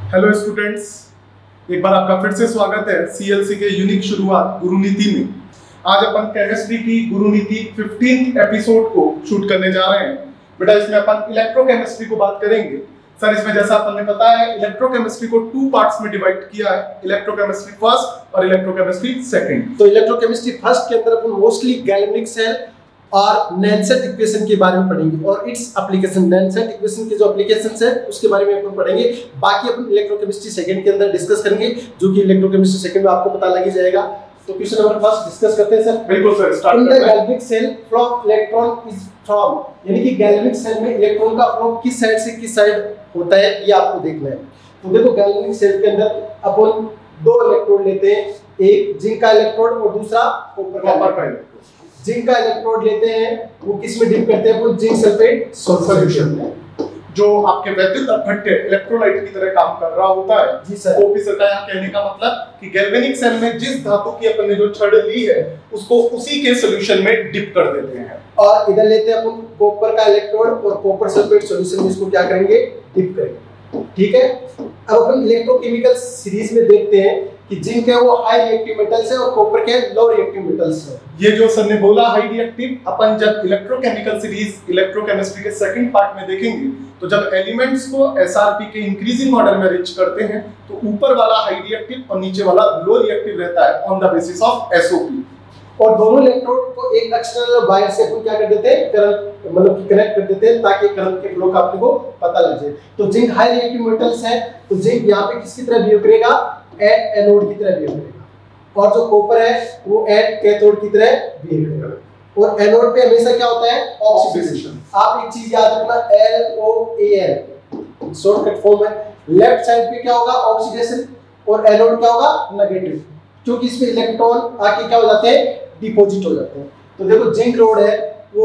Hello students, एक बार आपका फिर से स्वागत है सीएलसी के यूनिक शुरुआत गुरुनीति में। आज अपन केमिस्ट्री की गुरुनीति 15th एपिसोड को शूट करने जा रहे हैं। बेटा इसमें अपन इलेक्ट्रोकेमिस्ट्री को बात करेंगे। सर इसमें जैसा अपन ने बताया है इलेक्ट्रोकेमिस्ट्री को 2 पार्ट्स में डिवाइड किया है, इलेक्ट्रोकेमिस्ट्री फर्स्ट और इलेक्ट्रोकेमिस्ट्री सेकंड। तो इलेक्ट्रोकेमिस्ट्री फर्स्ट के अंदर अपन मोस्टली गैल्वेनिक सेल और नैनसेट इक्वेशन के बारे में पढ़ेंगे और इट्स एप्लीकेशन, नैनसेट इक्वेशन के जो एप्लीकेशंस है उसके बारे में अपन पढ़ेंगे। बाकी अपन इलेक्ट्रोकेमिस्ट्री सेकंड के अंदर डिस्कस करेंगे, जो कि इलेक्ट्रोकेमिस्ट्री सेकंड में आपको पता लग ही जाएगा। तो क्वेश्चन नंबर फर्स्ट डिस्कस करते हैं सर। बिल्कुल सर, स्टार्ट इन करते द हैं। Galvanic cell from electron is from, यानी कि गैल्वेनिक सेल में इलेक्ट्रॉन का फ्लो किस साइड से किस साइड होता है ये आपको देखना है। तो देखो गैल्वेनिक सेल के अंदर अपन 2 इलेक्ट्रोड लेते हैं, एक जिंक का इलेक्ट्रोड और दूसरा कॉपर का इलेक्ट्रोड। जिंक का इलेक्ट्रोड लेते हैं, वो किस में डिप करते हैं? वो जिंक सल्फेट सॉल्यूशन में, जो आपके वैद्युत अपघट्य इलेक्ट्रोलाइट की तरह काम कर रहा होता है। जी सर। ओपी सर का यहाँ कहने का मतलब कि गैल्वेनिक सेल में जिस धातु की अपन ने जो छड़ ली है उसको उसी के सॉल्यूशन में डिप कर देते हैं। और इधर लेते हैं अपन कॉपर का इलेक्ट्रोड और कॉपर सल्फेट सॉल्यूशन में इसको क्या करेंगे? डिप करेंगे। ठीक है। अब अपन इलेक्ट्रोकेमिकल सीरीज में देखते हैं कि जिंक है वो हाई रिएक्टिव मेटल्स है और कॉपर के लो रिएक्टिव मेटल्स है। ये जो सर ने बोला हाई रिएक्टिव, अपन जब इलेक्ट्रोकेमिकल सीरीज इलेक्ट्रोकेमिस्ट्री के सेकंड पार्ट में देखेंगे तो जब एलिमेंट्स को एसआरपी के इंक्रीजिंग ऑर्डर में अरेंज करते हैं तो ऊपर वाला हाई रिएक्टिव और नीचे वाला लो रिएक्टिव रहता है on the basis of SOP. और दोनों इलेक्ट्रोड को एक एक्सटर्नल वायर से अपन क्या कर देते हैं? करंट मतलब कि कनेक्ट कर देते हैं ताकि करंट के फ्लो का अपने को पता लग जाए। तो जिंक हाई रिएक्टिव मेटल्स है, तो जिंक यहाँ पे किसकी तरह बिहेव करेगा? एनोड की तरह बिहेव करेगा। और जो कॉपर है वो कैथोड की तरह बिहेव करेगा। और एनोड पे हमेशा क्या होता है? ऑक्सीडेशन। आप एक चीज याद रखना, LOAN शॉर्टकट फॉर्म है। लेफ्ट साइड पे क्या होगा? ऑक्सीडेशन, और एनोड क्या होगा? नेगेटिव, क्योंकि इसमें इलेक्ट्रॉन आके क्या हो जाते हैं? डिपॉजिट हो जाते हैं। तो देखो जिंक रोड है वो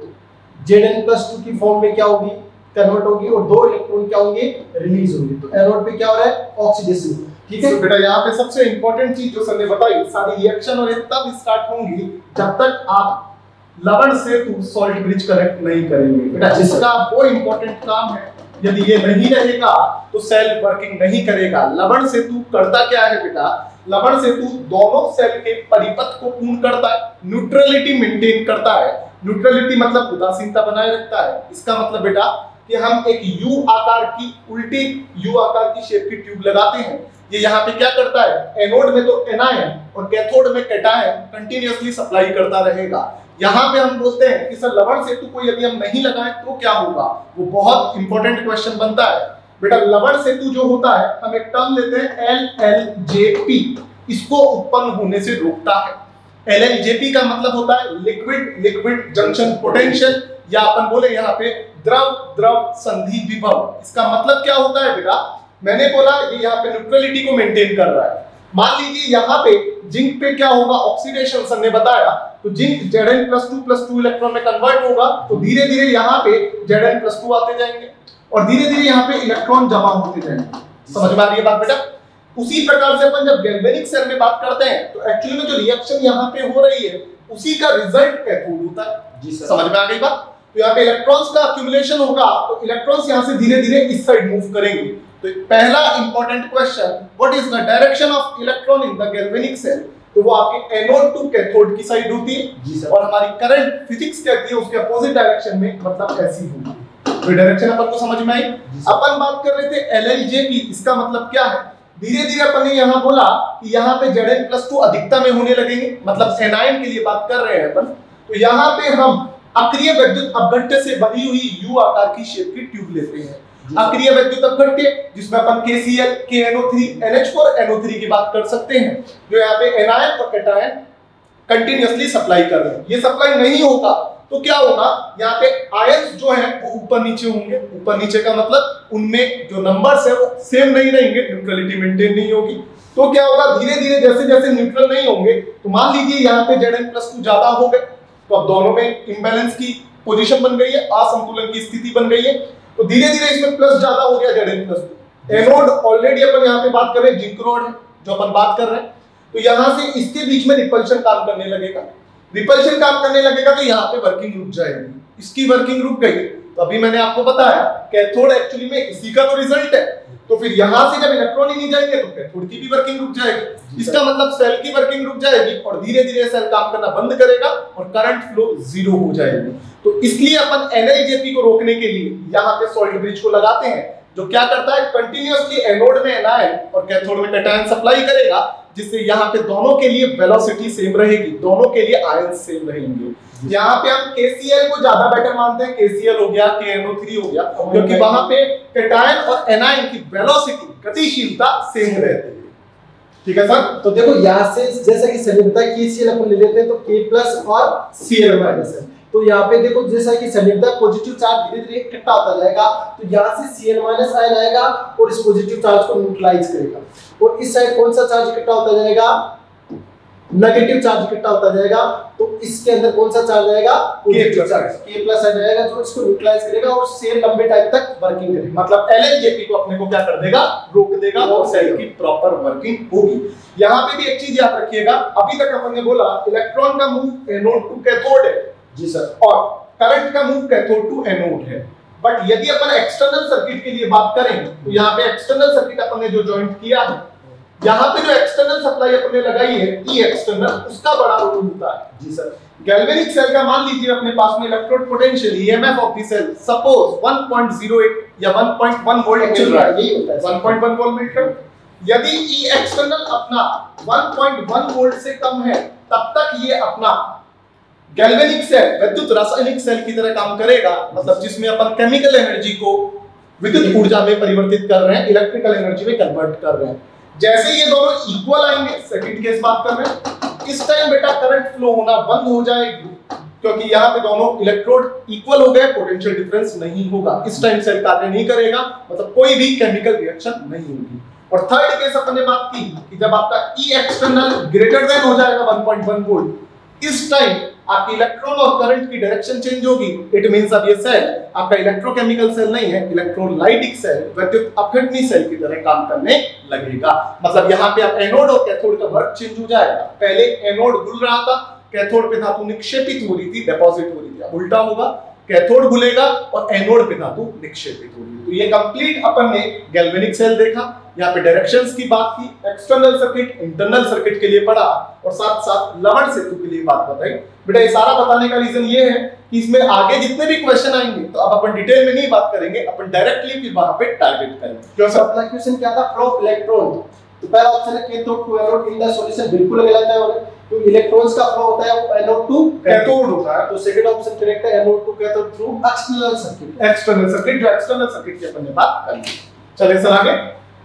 Zn+2 की फॉर्म में क्या होगी? कन्वर्ट होगी और 2 इलेक्ट्रॉन क्या होंगे? रिलीज होंगे। तो एनोड पे क्या हो रहा है? ऑक्सीडेशन। ठीक है। तो बेटा यहाँ पे सबसे इंपॉर्टेंट चीज जो सर ने बताई, सारी रिएक्शन और ये तब स्टार्ट होंगी जब तक आप लवण से सॉल्ट ब्रिज कनेक्ट नहीं करेंगे। बेटा इसका वो इंपॉर्टेंट काम है, यदि ये नहीं रहेगा तो सेल वर्किंग नहीं करेगा। लवण सेतु करता क्या है बेटा? लवण सेतु दोनों सेल के परिपथ को पूर्ण करता है, न्यूट्रलिटी मेंटेन करता है। न्यूट्रलिटी मतलब उदासीनता बनाए रखता है। इसका मतलब बेटा कि हम एक यू आकार की उल्टी यू आकार की शेप की ट्यूब लगाते हैं। ये यहाँ पे क्या करता है? एनोड में तो एनायन और कैथोड में कैटायन कंटीन्यूअसली सप्लाई करता रहेगा। यहाँ पे हम बोलते हैं कि सर लवण सेतु को यदि हम नहीं लगाएं तो क्या होगा? वो बहुत इंपॉर्टेंट क्वेश्चन बनता है। बेटा लवण सेतु जो होता है, हम एक टर्म लेते हैं LLJP, इसको उत्पन्न होने से रोकता है। LLJP का मतलब होता है लिक्विड लिक्विड जंक्शन पोटेंशियल, या अपन बोले यहाँ पे द्रव द्रव संधि विभव। इसका मतलब क्या होता है बेटा? मैंने बोला ये यहाँ पे न्यूट्रलिटी को मेंटेन कर रहा है। मान लीजिए यहाँ पे जिंक पे क्या होगा? ऑक्सीडेशन सर ने बताया, तो जिंक Zn+2+2 इलेक्ट्रॉन में कन्वर्ट होगा, तो धीरे धीरे यहाँ पे Zn+2 आते जाएंगे और धीरे धीरे यहाँ पे इलेक्ट्रॉन जमा होते जाएंगे। समझ में आ रही है बात बेटा? उसी प्रकार से अपन जब गैल्वेनिक सेल में बात करते हैं तो एक्चुअली में जो रिएक्शन यहाँ पे हो रही है उसी का रिजल्ट कैथोड होता है। जी सर, समझ में आ गई बात? तो यहाँ पे इलेक्ट्रॉन्स का एक्यूमुलेशन होगा, तो इलेक्ट्रॉन्स यहाँ से धीरे धीरे इस साइड मूव करेंगे। तो पहला important question, what is the direction of electron in the galvanic cell? तो वो आपके एनोड टू कैथोड की साइड होती है। जी सर। और हमारी करंट फिजिक्स कहती है उसके अपोजिट डायरेक्शन में, मतलब ऐसी होगी। तो डायरेक्शन अपन को समझ में आई। अपन बात कर रहे थे LLJP, इसका मतलब क्या है? धीरे धीरे अपन ने यहाँ बोला कि यहाँ पे Zn+2 अधिकता में होने लगेंगे, मतलब एनायन के लिए बात कर रहे हैं अपन। तो यहाँ पे हम अक्रिय विद्युत अपघट्य से बनी हुई यू आकार की शेप की ट्यूब लेते हैं। अक्रिय विद्युत अपघट्य जिसमें अपन KCl, KNO3, NH4NO3 की बात कर सकते हैं, जो यहाँ पे एनायन और कैटायन कंटीन्यूअसली सप्लाई कर रहे हैं। ये सप्लाई नहीं होगा तो क्या होगा? यहाँ पे आयंस जो है वो ऊपर नीचे होंगे। ऊपर नीचे का मतलब उनमें जो नंबर्स है वो सेम नहीं रहेंगे, न्यूट्रलिटी मेंटेन नहीं होगी। तो क्या होगा? धीरे धीरे जैसे जैसे न्यूट्रल नहीं होंगे, तो मान लीजिए यहाँ पे Zn+2 ज्यादा हो गए, तो अब दोनों में इंबैलेंस की पोजीशन बन गई है, असंतुलन की स्थिति बन गई है। तो धीरे धीरे इसमें प्लस ज्यादा हो गया Zn+2। एनोड ऑलरेडी अपन यहाँ पे बात कर रहे हैं जिंक रोड है जो अपन बात कर रहे हैं, तो यहाँ से इसके बीच में रिपल्शन काम करने लगेगा। रिपल्शन काम करने लगेगा तो यहाँ पे वर्किंग रुक जाएगी, इसकी वर्किंग रुक गई तो अभी मैंने आपको बताया कैथोड एक्चुअली में इसी का तो रिजल्ट है। तो फिर यहां से जब इलेक्ट्रॉन ही नहीं जाएंगे तो कैथोड की भी वर्किंग रुक जाएगी। इसका मतलब सेल की वर्किंग रुक जाएगी और धीरे धीरे सेल काम करना बंद करेगा और करंट फ्लो जीरो हो जाएगी। तो इसलिए अपन NiJP को रोकने के लिए यहाँ पे सॉल्ट ब्रिज को लगाते हैं, जो क्या करता है कंटिन्यूअसली एनोड में एनायन और कैथोड में कैटायन सप्लाई करेगा, जिससे यहाँ पे दोनों के लिए वेलोसिटी सेम रहेगी, दोनों के लिए आयन सेम रहेंगे। यहाँ पे हम KCl को ज्यादा बेटर मानते हैं, KCl हो गया, KNO3 हो गया, क्योंकि वहां पे कैटायन और एनायन की वेलोसिटी गतिशीलता सेम रहती है। ठीक है सर। तो देखो यहाँ से जैसा कि सनी बताया KCl अपन ले लेते हैं तो K+ और Cl- है। तो यहाँ पे देखो जैसा कि सनी बताया पॉजिटिव चार्ज धीरे धीरे इकट्ठा होता जाएगा, तो यहाँ से Cl- आयन आएगा और इस पॉजिटिव चार्ज को न्यूट्रलाइज करेगा, और इस साइड कौन सा चार्ज इकट्ठा होता जाएगा, नेगेटिव चार्ज इकट्ठा होता जाएगा। तो इसके अंदर कौन सा चार्ज आएगा, पॉजिटिव चार्ज K+ आ जाएगा, जो इसको न्यूट्रलाइज करेगा और सेल लंबे टाइम तक वर्किंग करेगा। मतलब LNJP को अपने को क्या कर देगा, रोक देगा और सेल की प्रॉपर वर्किंग होगी। यहाँ पे भी एक चीज याद रखिएगा, अभी तक अपन ने बोला इलेक्ट्रॉन का मूव एनोड टू कैथोड है जी सर, और करंट का मूव कैथोड टू एनोड है। बट यदि अपन एक्सटर्नल सर्किट के लिए बात करें तो यहाँ पे एक्सटर्नल सर्किट अपन ने जो जॉइंट किया है, यहाँ पे जो एक्सटर्नल सप्लाई अपन ने लगाई है ई एक्सटर्नल, उसका बड़ा रोल होता है जी सर। गैल्वेनिक सेल का मान लीजिए अपने पास में electrode potential EMF of the cell suppose 1.08 या 1.1 वोल्ट चल रहा है, यही होता है 1.1 वोल्ट मीटर। यदि ई एक्सटर्नल अपना 1.1 वोल्ट से कम है, तब तक ये अपना गैल्वेनिक सेल विद्युत रासायनिक सेल की तरह काम करेगा, मतलब जिसमें अपन केमिकल एनर्जी को विद्युत ऊर्जा में परिवर्तित कर रहे हैं, इलेक्ट्रिकल एनर्जी में कन्वर्ट कर रहे हैं। जैसे ये दोनों इक्वल आएंगे, सेकंड केस बात कर रहे हैं, इस टाइम बेटा करंट फ्लो होना बंद हो जाएगी, क्योंकि यहाँ पे दोनों इलेक्ट्रोड इक्वल हो गए, पोटेंशियल डिफरेंस नहीं होगा। इस टाइम सेल कार्य नहीं करेगा, मतलब कोई भी केमिकल रिएक्शन नहीं होगी। और थर्ड केस अपन ने बात की कि जब आपका ई एक्सटर्नल ग्रेटर देन हो जाएगा 1.1 वोल्ट, इस टाइम आपकी इलेक्ट्रॉन और करंट की डायरेक्शन चेंज होगी। इट मींस अब ये सेल आपका इलेक्ट्रोकेमिकल सेल नहीं है, इलेक्ट्रोलाइटिक सेल, विद्युत अपघटनी सेल की तरह काम करने लगेगा। मतलब यहाँ पे आप एनोड और कैथोड का वर्क चेंज हो जाएगा। पहले एनोड घुल रहा था, कैथोड पे धातु निक्षेपित हो रही थी, डिपॉजिट हो रही थी, अब उल्टा होगा, कैथोड घुलेगा और एनोड पे धातु निक्षेपित होगी। तो ये कंप्लीट अपन ने गैल्वेनिक सेल देखा, यहाँ पे डायरेक्शंस की बात की, एक्सटर्नल सर्किट इंटरनल सर्किट के लिए पढ़ा और साथ साथ लवण सेतु के लिए बात बताई। बेटा ये सारा बताने का रीजन ये है कि इसमें आगे जितने भी क्वेश्चन आएंगे तो अब अपन डिटेल में नहीं बात करेंगे, अपन डायरेक्टली फिर वहां पे टारगेट करेंगे। क्यों सर अपना क्वेश्चन क्या था, फ्लो ऑफ इलेक्ट्रॉन। तो पहला ऑप्शन है cathode to anode in the solution, बिल्कुल गलत है, तो इलेक्ट्रॉन्स का फ्लो होता है वो एनोड टू कैथोड होता है। तो सेकंड ऑप्शन करेक्ट है, anode to cathode through external circuit. External circuit, जो एक्सटर्नल सर्किट की अपन ने बात कर ली। चलिए सर आगे,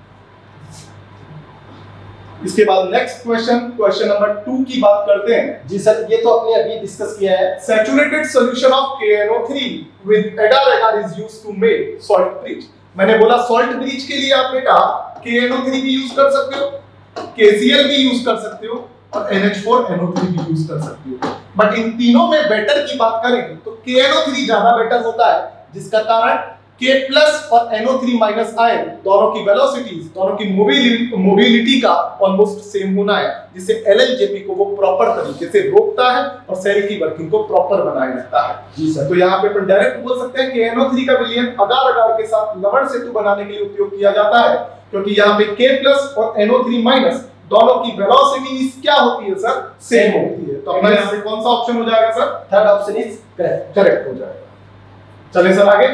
इसके बाद नेक्स्ट क्वेश्चन नंबर 2 की बात करते हैं। जी सर, ये तो आपने अभी डिस्कस किया है। Saturated solution of KNO3 with agar is used to make salt bridge. मैंने बोला सॉल्ट ब्रिज के लिए आप बेटा KNO3 भी यूज कर सकते हो, KCl भी यूज कर सकते हो और NH4NO3 भी यूज कर सकते हो। बट इन तीनों में बेटर की बात करें तो KNO3 ज्यादा बेटर होता है, जिसका कारण K+ और NO3- आयन दोनों की वेलोसिटीज, दोनों की मोबिलिटी का ऑलमोस्ट सेम होना है, जिससे LNJP को वो प्रॉपर तरीके से रोकता है और सेल की वर्किंग को प्रॉपर बनाए रखता है। जी सर, तो यहाँ पे अपन डायरेक्ट बोल सकते हैं कि NO3 का विलयन अगार के साथ लवण सेतु बनाने के लिए उपयोग किया जाता है, क्योंकि यहाँ पे K+ और NO3- दोनों की वेलोसिटीज क्या होती है सर, सेम होती है। तो अपना यहाँ पे कौन सा ऑप्शन हो जाएगा sir, third option is correct हो जाएगा। चलिए सर आगे,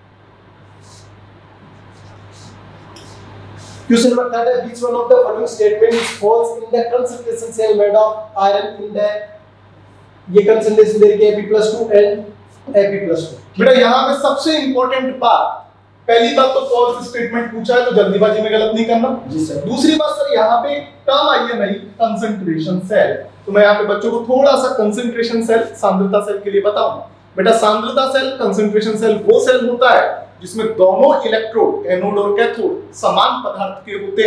क्वेश्चन नंबर 3 है which one of the following statement is false in the concentration cell made of iron in the, ये concentration दे रखी है Fe+2 and Fe+2। बेटा यहाँ पे सबसे इंपॉर्टेंट बात, पहली बात तो फॉल्स स्टेटमेंट पूछा है तो जल्दीबाजी में गलत नहीं करना। जी सर। दूसरी बात सर यहाँ पे टर्म आई है नई, कंसंट्रेशन सेल, तो मैं यहाँ पे बच्चों को थोड़ा सा कंसंट्रेशन सेल, सांद्रता सेल के लिए बताऊंगा। बेटा सांद्रता सेल, कंसंट्रेशन सेल वो सेल होता है जिसमें दोनों इलेक्ट्रोड एनोड और कैथोड समान पदार्थ के होते हैं,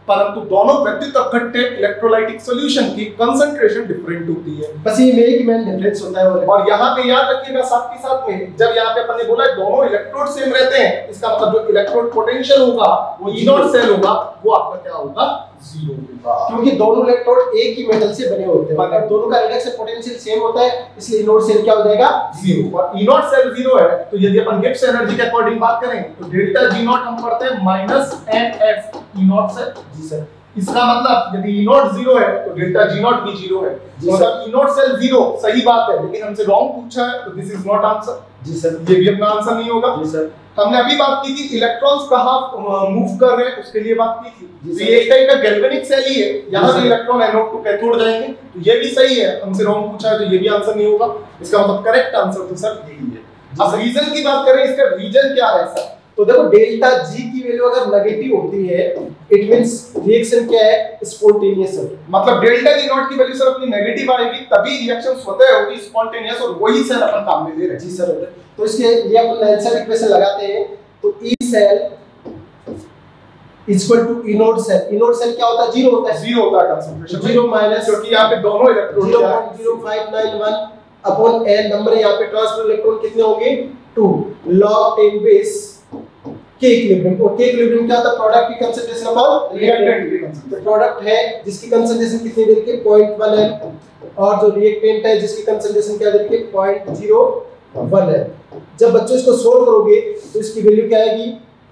परंतु दोनों विद्युत अपघट्य इलेक्ट्रोलाइटिक सॉल्यूशन की कंसंट्रेशन डिफरेंट होती है। बस ये मेक मैन डिफरेंस होता है। और यहाँ पे याद रखिएगा साथ के साथ में, जब यहाँ पे अपन ने बोला दोनों इलेक्ट्रोड सेम रहते हैं, इसका मतलब जो इलेक्ट्रोड पोटेंशियल होगा वो ई नॉट सेल होगा, वो आपका क्या होगा, जीरो होगा, क्योंकि दोनों इलेक्ट्रोड एक ही मेटल से बने होते हैं और दोनों का रिडक्शन पोटेंशियल सेम होता है, इसलिए ई नॉट सेल क्या हो जाएगा, जीरो। और ई नॉट सेल जीरो है तो यदि अपन गिब्स एनर्जी के अकॉर्डिंग बात करें तो डेल्टा जी नॉट हम पढ़ते हैं minus N F E naught cell. जी सर। इसका मतलब यदि ई नॉट जीरो है तो डेल्टा जी नॉट भी जीरो है, मतलब ई नॉट सेल जीरो सही बात है, लेकिन हमसे रॉन्ग पूछा है तो दिस इज नॉट आंसर। जी सर। ये भी अपना आंसर नहीं होगा। जी सर। हमने अभी बात की थी इलेक्ट्रॉन्स कहाँ मूव कर रहे हैं उसके लिए बात की थी, तो ये एक टाइप का गैल्वेनिक सेल ही है, यहाँ से इलेक्ट्रॉन एनोड टू कैथोड जाएंगे, तो ये भी सही है। हमसे रॉन्ग पूछा है तो ये भी आंसर नहीं होगा, इसका मतलब करेक्ट आंसर तो सर यही है। अब रीजन की बात करें, इसका रीजन क्या है सर, तो देखो डेल्टा जी की वैल्यू अगर नेगेटिव होती है इट मींस रिएक्शन क्या है, स्पॉन्टेनियस है, मतलब डेल्टा जी नॉट की वैल्यू सर अपनी नेगेटिव आएगी तभी रिएक्शन स्वतः होगी स्पॉन्टेनियस, और वही सेल अपन काम में ले रहे हैं। जी सर। तो इसके लिए अपन आंसर इक्वेशन लगाते हैं, तो E cell equal to E naught cell. E naught cell क्या होता है, जीरो होता है, जीरो होता है कंसंट्रेशन, जीरो माइनस, क्योंकि यहाँ पे दोनों इलेक्ट्रॉन 0.0591 अपॉन n नंबर, यहाँ पे ट्रांसफर इलेक्ट्रॉन कितने होंगे, 2 log 10 बेस के इक्विलिब्रियम। और के इक्विलिब्रियम क्या होता है, प्रोडक्ट की कंसंट्रेशन अपॉन रिएक्टेंट की कंसंट्रेशन। तो प्रोडक्ट है जिसकी कंसंट्रेशन कितनी देर के 0.1 है, और जो रिएक्टेंट है जिसकी कंसंट्रेशन क्या देर के 0.01 है। जब बच्चों इसको सोल्व करोगे तो इसकी वैल्यू क्या आएगी,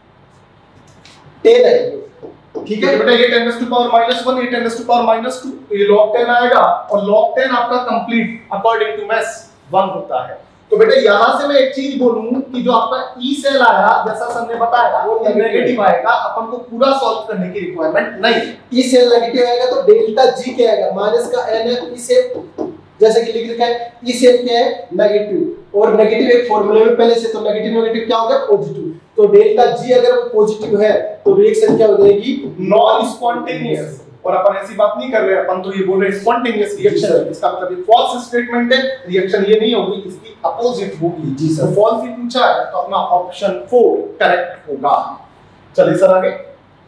10 आएगी। ठीक है बेटा, ये 10 टू पावर -1, ये 10 टू पावर -2, ये log 10 आएगा, और log 10 आपका कंप्लीट अकॉर्डिंग टू मैथ्स 1 होता है। तो बेटा यहाँ से मैं एक चीज बोलूं कि जो आपका ई सेल आया, जैसा सर ने बताया, वो नेगेटिव आएगा, अपन को पूरा सॉल्व करने की रिक्वायरमेंट नहीं। ई सेल नेगेटिव आएगा तो डेल्टा जी क्या आएगा, माइनस का एन एफ ई सेल, जैसे कि लिख रखा है ई सेल क्या है, नेगेटिव, और नेगेटिव एक फार्मूले में पहले से, तो नेगेटिव नेगेटिव क्या हो गया, पॉजिटिव। तो डेल्टा जी अगर पॉजिटिव है तो रिएक्शन क्या हो जाएगी, नॉन स्पॉन्टेनियस। और अपन ऐसी बात नहीं कर रहे हैं, अपन तो ये बोल रहे हैं स्पॉन्टेनियस रिएक्शन है, इसका मतलब ये फॉल्स स्टेटमेंट है, रिएक्शन ये नहीं होगी, इसकी अपोजिट होगी। जी सर। तो फॉल्स ही पूछा है तो अपना ऑप्शन 4 करेक्ट होगा। चलिए सर आगे,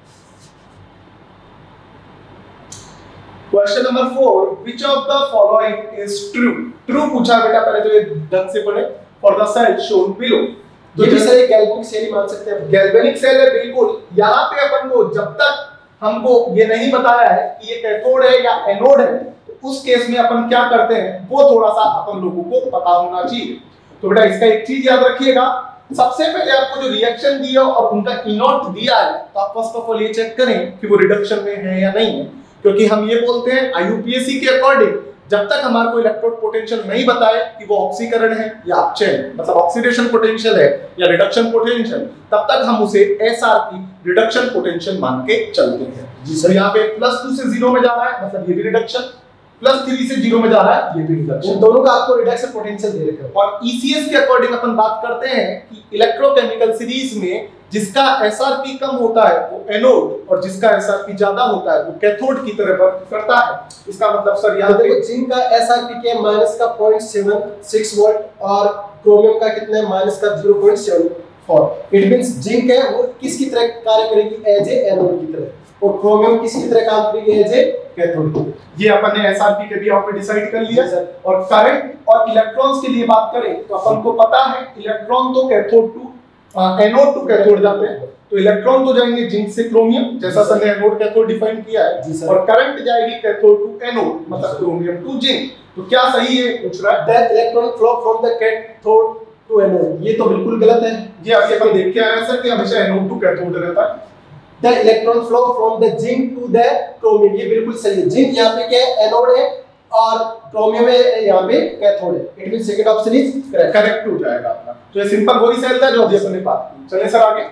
question number 4, which of the following is true. True पूछा बेटा, पहले तो ये ढंग से पढ़े, for the cell shown below. तो ये सर एक गैल्वेनिक सेल ही मान सकते हैं, गैल्वेनिक सेल है बिल्कुल। यहाँ पे अपन को जब तक हमको ये नहीं बताया है कि ये कैथोड है या एनोड है, तो उस केस में अपन क्या करते हैं वो थोड़ा सा अपन लोगों को पता होना चाहिए। तो बेटा इसका एक चीज याद रखिएगा, सबसे पहले आपको जो रिएक्शन दिया और उनका ई नॉट दिया है, तो आप फर्स्ट ऑफ ऑल ये चेक करें कि वो रिडक्शन में है या नहीं है, क्योंकि हम ये बोलते हैं आईयूपीएसी के अकॉर्डिंग, जब तक हमारे को इलेक्ट्रोड पोटेंशियल नहीं बताए कि वो ऑक्सीकरण है या अपचयन, मतलब ऑक्सीडेशन पोटेंशियल है या रिडक्शन पोटेंशियल, तब तक हम उसे एसआरपी रिडक्शन पोटेंशियल मान के चलते हैं। जी सर। यहाँ पे +2 से 0 में जा रहा है, मतलब ये भी रिडक्शन, +3 से 0 में जा रहा है, ये भी रिडक्शन। इन दोनों का आपको रिडक्शन पोटेंशियल दे रखा है। और ईसीएस के अकॉर्डिंग अपन बात करते हैं कि इलेक्ट्रोकेमिकल सीरीज में जिसका एसआरपी कम होता है वो एनोड, और जिसका एसआरपी ज्यादा होता है वो कैथोड की तरह वर्क करता है। इसका मतलब सर याद देखो जिंक का एसआरपी क्या है, माइनस का 0.76 वोल्ट, और क्रोमियम का कितना है, माइनस का 0.74। इट मींस जिंक है वो किसकी तरह कार्य करेगी, एज ए एनोड की तरह, और क्रोमियम किसकी तरह काम करेगी, एज ए कैथोड। ये अपन ने एसआरपी के भी यहाँ पे डिसाइड कर लिया सर। और करंट और इलेक्ट्रॉन्स के लिए बात करें तो अपन को पता है इलेक्ट्रॉन तो cathode to anode to cathode जाते हैं, तो इलेक्ट्रॉन तो जाएंगे जिंक से क्रोमियम, जैसा सर ने एनोड कैथोड डिफाइन किया है, और करंट जाएगी कैथोड टू एनोड, मतलब क्रोमियम टू जिंक। तो क्या सही है पूछ रहा है, that electron flow from the cathode to anode, ये तो बिल्कुल गलत है। ये अभी अपन देख के आए हैं सर कि हमेशा एनोड टू कैथोड रहता है। The electron flow from the zinc to the chromium, ये बिल्कुल सही है। जिंक यहाँ पे क्या है, एनोड है, और क्रोमियम है यहाँ पे कैथोड है। It means second option is correct, correct हो जाएगा अपना। तो ये सिंपल वही सेल था जो अभी अपन ने बात की। चलिए सर आगे,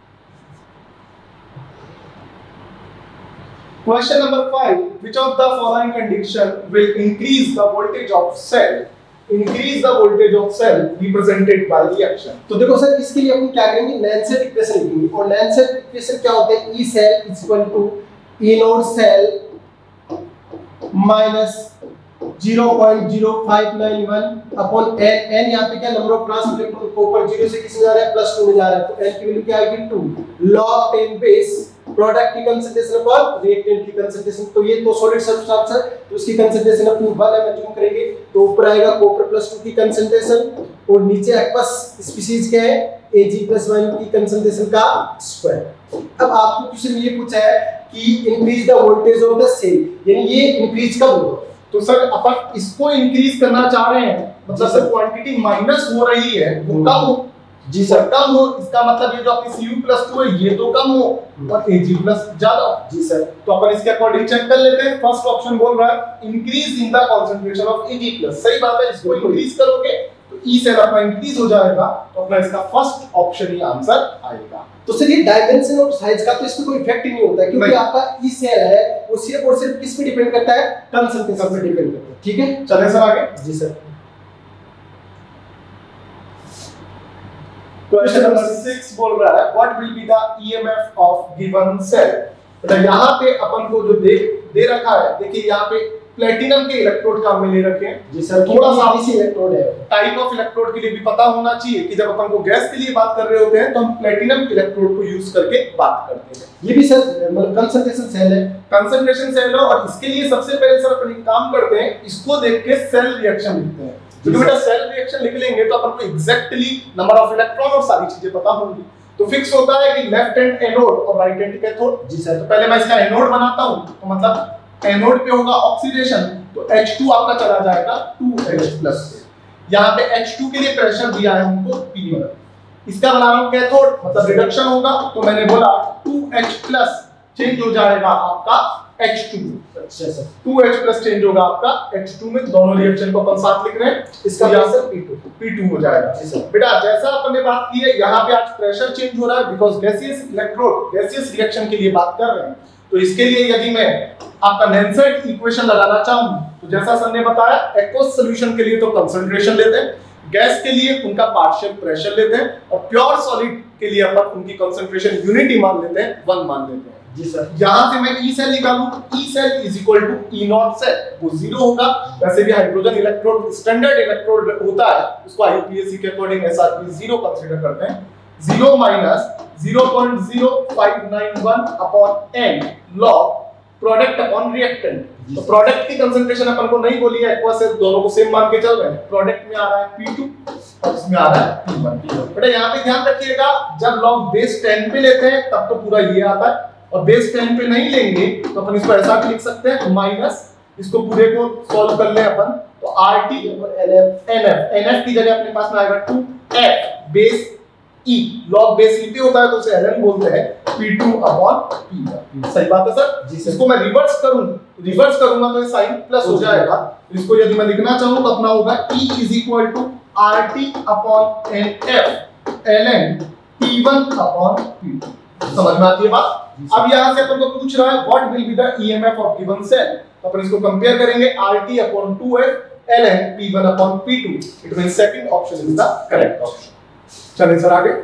question number 5, which of the following condition will increase the voltage of cell, increase the voltage of cell represented by reaction. तो देखो सर इसके लिए अपन क्या करेंगे, नैनसेट इक्वेशन लिखेंगे, और नैनसेट इक्वेशन क्या होता है, E cell equal to E naught cell minus 0.0591 upon n। n यहाँ पे क्या, नंबर ऑफ ट्रांस इलेक्ट्रॉन को ऊपर 0 से किस में जा रहा है, +2 में जा रहा है, तो n की वैल्यू क्या आएगी, 2 log 10 बेस प्रोडक्ट की कंसंट्रेशन अपॉन रिएक्टेंट की कंसंट्रेशन। तो ये तो सॉलिड सब्सटेंस है तो उसकी कंसंट्रेशन अपनी 1 है, जूम करेंगे तो ऊपर आएगा कॉपर +2 की कंसंट्रेशन और नीचे एक्वस स्पीशीज क्या है Ag+1 की कंसंट्रेशन का स्क्वायर। अब आपको क्वेश्चन ये पूछा है कि increase the voltage of the cell, यानी ये इंक्रीज कब होगा? तो सर अपन इसको इंक्रीज करना चाह रहे हैं, मतलब सर क्वांटिटी माइनस हो रही है वो कम हो। जी सर, कम हो इसका मतलब ये जो आपकी Cu+2 है ये तो कम हो और Ag+ ज्यादा। जी सर, तो अपन इसके अकॉर्डिंग चेक कर लेते हैं। फर्स्ट ऑप्शन बोल रहा है increase in the concentration of Ag+, सही बात है। इसको इंक्रीज करोगे तो E सेल अपना इंक्रीज हो जाएगा, तो अपना इसका फर्स्ट ऑप्शन ही आंसर आएगा। तो सर ये डायमेंशन और साइज का तो इसमें कोई इफेक्ट ही नहीं होता क्योंकि नहीं। आपका ई सेल है वो सिर्फ और सिर्फ किस पे डिपेंड करता है? कंसंट्रेशन पे डिपेंड करता है। ठीक है, चले सर आगे। जी सर। क्वेश्चन नंबर 6 बोल रहा है what will be the EMF of given cell. तो यहाँ पे अपन को जो दे रखा है, देखिए यहाँ पे प्लेटिनम के इलेक्ट्रोड काम में ले रखे हैं। जी सर, थोड़ा सा इसी इलेक्ट्रोड है, टाइप ऑफ इलेक्ट्रोड के लिए भी पता होना चाहिए कि जब अपन को गैस के लिए बात कर रहे होते हैं तो हम प्लेटिनम इलेक्ट्रोड को यूज करके बात करते हैं। ये भी सर मतलब कंसंट्रेशन सेल है, कंसंट्रेशन सेल है और इसके लिए सबसे पहले सर अपन एक काम करते हैं, इसको देख के सेल रिएक्शन लिखते हैं। क्योंकि बेटा सेल रिएक्शन लिख लेंगे तो अपन को एग्जैक्टली नंबर ऑफ इलेक्ट्रॉन और सारी चीजें पता होंगी। तो फिक्स होता है कि लेफ्ट हैंड एनोड और राइट हैंड कैथोड। जी सर। तो पहले मैं इसका एनोड बनाता हूं, तो मतलब एनोड पे होगा ऑक्सीडेशन, तो H2 आपका चला जाएगा 2H+। यहाँ पे H2 के लिए प्रेशर दिया है हमको P1। इसका बना रहा हूं कैथोड, मतलब रिडक्शन होगा, तो मैंने बोला 2H+ चेंज हो जाएगा आपका H2। अच्छा सर, 2H+ चेंज होगा आपका H2 में। दोनों रिएक्शन को अपन साथ लिख रहे हैं, इसका आंसर P2 हो जाएगा। जी सर। बेटा जैसा अपन ने बात की है, यहाँ पे आज प्रेशर चेंज हो रहा है because gaseous electrode gaseous reaction के लिए बात कर रहे हैं। तो इसके लिए यदि मैं आपका नेल्सन इक्वेशन लगाना चाहूं तो जैसा सर ने बताया एक्वस सॉल्यूशन के लिए तो कंसंट्रेशन लेते हैं, गैस के लिए उनका पार्शियल प्रेशर लेते हैं और प्योर सॉलिड के लिए अपन उनकी कंसंट्रेशन यूनिट ही मान लेते हैं, 1 मान लेते हैं। जी सर। यहां से मैं ई सेल निकालूं, E cell is equal to E naught cell, वो 0 होगा। वैसे भी हाइड्रोजन इलेक्ट्रोड स्टैंडर्ड इलेक्ट्रोड होता है, उसको आईयूपीएसी के अकॉर्डिंग एसआरपी 0 कंसीडर करते हैं। 0 minus 0.0591 upon n log product upon reactant. तो प्रोडक्ट की कंसंट्रेशन अपन को नहीं बोली है, एक्वा से दोनों को सेम मान के चल रहे हैं। प्रोडक्ट में आ रहा है P2 और इसमें आ रहा है P1। बेटा यहाँ पे ध्यान रखिएगा, जब लॉग बेस 10 पे लेते हैं तब तो पूरा ये आता है, और बेस 10 पे नहीं लेंगे तो अपन इसको ऐसा भी लिख सकते हैं माइनस, इसको पूरे को सॉल्व कर ले अपन तो RT NF की जगह अपने पास में आएगा 2F base E, log base E पे होता है तो उसे ln बोलते हैं, P2 अपॉन P1। सही बात है सर जी। इसको मैं रिवर्स करूंगा तो ये साइन प्लस हो जाएगा। इसको यदि मैं लिखना चाहूं तो अपना होगा E is equal to RT upon NF ln P1 upon P2। समझ में आती है बात? अब यहां से अपन को पूछ रहा है what will be the EMF of given cell, तो अपन इसको कंपेयर करेंगे RT upon 2F ln P1 upon P2। It means second option is the correct option. चलिए सर आगे।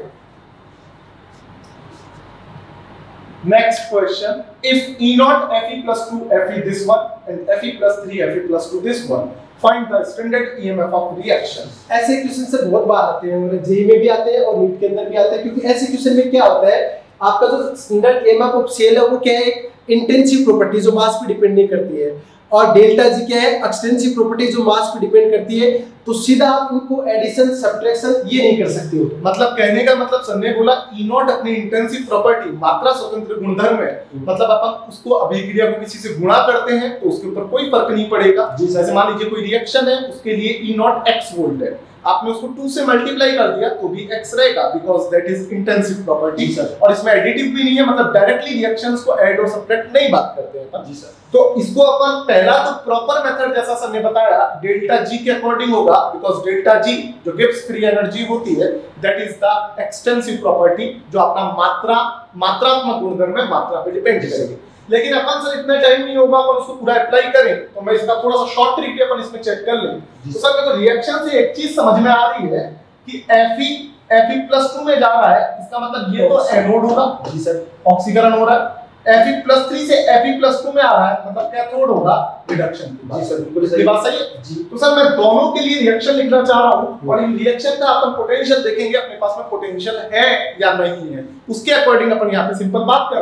Next question, if E0 Fe+2 Fe this one and Fe+3 Fe+2 this one, find the standard EMF of reaction। ऐसे question से बहुत बार आते हैं, मतलब JEE में भी आते हैं और नीट के अंदर भी आते हैं, क्योंकि ऐसे क्वेश्चन में क्या होता है, आपका जो स्टैंडर्ड EMF ऑफ सेल है वो क्या है, इंटेंसिव प्रॉपर्टी जो मास पे डिपेंड नहीं करती है, और डेल्टा जी क्या है, एक्सटेंसिव प्रॉपर्टी जो मास पे डिपेंड करती है। तो सीधा आप उनको एडिशन सब्ट्रैक्शन ये नहीं कर सकते हो। मतलब कहने का मतलब सर ने बोला E0 अपनी इंटेंसिव प्रॉपर्टी मात्रा स्वतंत्र गुणधर्म है, मतलब अपन उसको अभिक्रिया को किसी से गुणा करते हैं तो उसके ऊपर कोई फर्क नहीं पड़ेगा। जैसे मान लीजिए कोई रिएक्शन है, उसके लिए E0 x वोल्ट है, आपने उसको 2 से मल्टीप्लाई कर दिया तो भी x रहेगा because that is intensive property. और इसमें एडिटिव भी नहीं है, मतलब डायरेक्टली रिएक्शंस को ऐड और सब्ट्रैक्ट नहीं बात करते हैं जी सर। तो इसको अपन पहला तो प्रॉपर मेथड जैसा सर ने बताया डेल्टा जी के अकॉर्डिंग होगा, बिकॉज़ डेल्टा जी जो गिब्स फ्री एनर्जी होती है that is the extensive property जो अपना मात्रात्मक गुणधर्म में मात्रा पे डिपेंड करेगी। लेकिन अपन सर इतना टाइम नहीं होगा अपन उसको पूरा अप्लाई करें, तो मैं इसका थोड़ा सा शॉर्ट ट्रिक अपन इसमें चेक कर लें। तो सर मेरे को रिएक्शन से एक चीज समझ में आ रही है कि Fe+2 में जा रहा है, इसका मतलब ये तो एनोड होगा जी सर, ऑक्सीकरण हो रहा है। Fe+3 से Fe+2 में आ रहा है, मतलब कैथोड होगा, रिडक्शन जी सर, बिल्कुल सही बात सही है जी। तो सर मैं दोनों के लिए रिएक्शन लिखना चाह रहा हूं और इन रिएक्शन का अपन पोटेंशियल देखेंगे अपने पास में पोटेंशियल है या नहीं है, उसके अकॉर्डिंग अपन यहां पे सिंपल बात कर रहे हैं।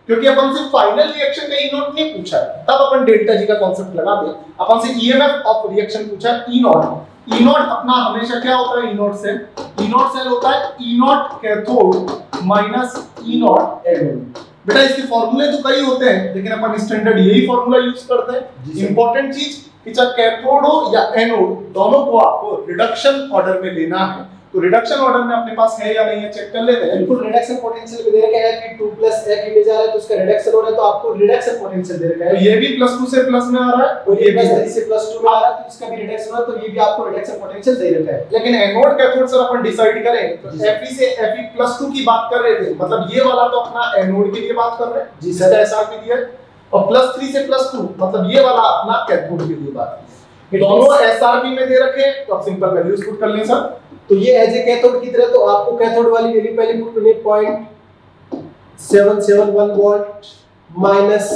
क्योंकि अपन से फाइनल रिएक्शन का ई नॉट नहीं पूछा है, तब अपन डेल्टा जी का कॉन्सेप्ट लगा दे। अपन से ईएमएफ ऑफ रिएक्शन पूछा है ई नॉट। ई नॉट अपना हमेशा क्या होता है, E naught cell. E naught cell होता है E naught cathode minus E naught anode. बेटा इसके फॉर्मूले तो कई होते हैं, लेकिन अपन स्टैंडर्ड यही फॉर्मूला यूज करते हैं। इंपॉर्टेंट चीज कि चाहे कैथोड हो या एनोड, दोनों को आपको रिडक्शन ऑर्डर में लेना है। तो रिडक्शन ऑर्डर में अपने पास है या नहीं है, चेक कर लेते हैं। बिल्कुल रिडक्शन पोटेंशियल में दे रखा है कि 2 प्लस एक इमेज आ रहा है तो उसका रिडक्शन हो रहा है, तो आपको रिडक्शन पोटेंशियल दे रखा है। तो ये भी +2 से प्लस में आ रहा है और ये +3 से +2 में आ रहा है, तो इसका भी रिडक्शन हो रहा है, तो ये भी आपको रिडक्शन पोटेंशियल दे रखा है। लेकिन एनोड कैथोड सर अपन डिसाइड करें तो Fe से Fe+2 की बात कर रहे थे, मतलब ये वाला तो अपना एनोड के लिए बात कर रहे हैं जी सर, ऐसा भी दिया है, और +3 से +2 मतलब ये वाला अपना कैथोड के लिए बात है। दोनों एसआरपी में दे रखे हैं, तो आप सिंपल वैल्यूज पुट कर लें सर। तो ये एज ए कैथोड की तरह, तो आपको कैथोड वाली वैल्यू पहले पुट करनी है 0.771 वोल्ट माइनस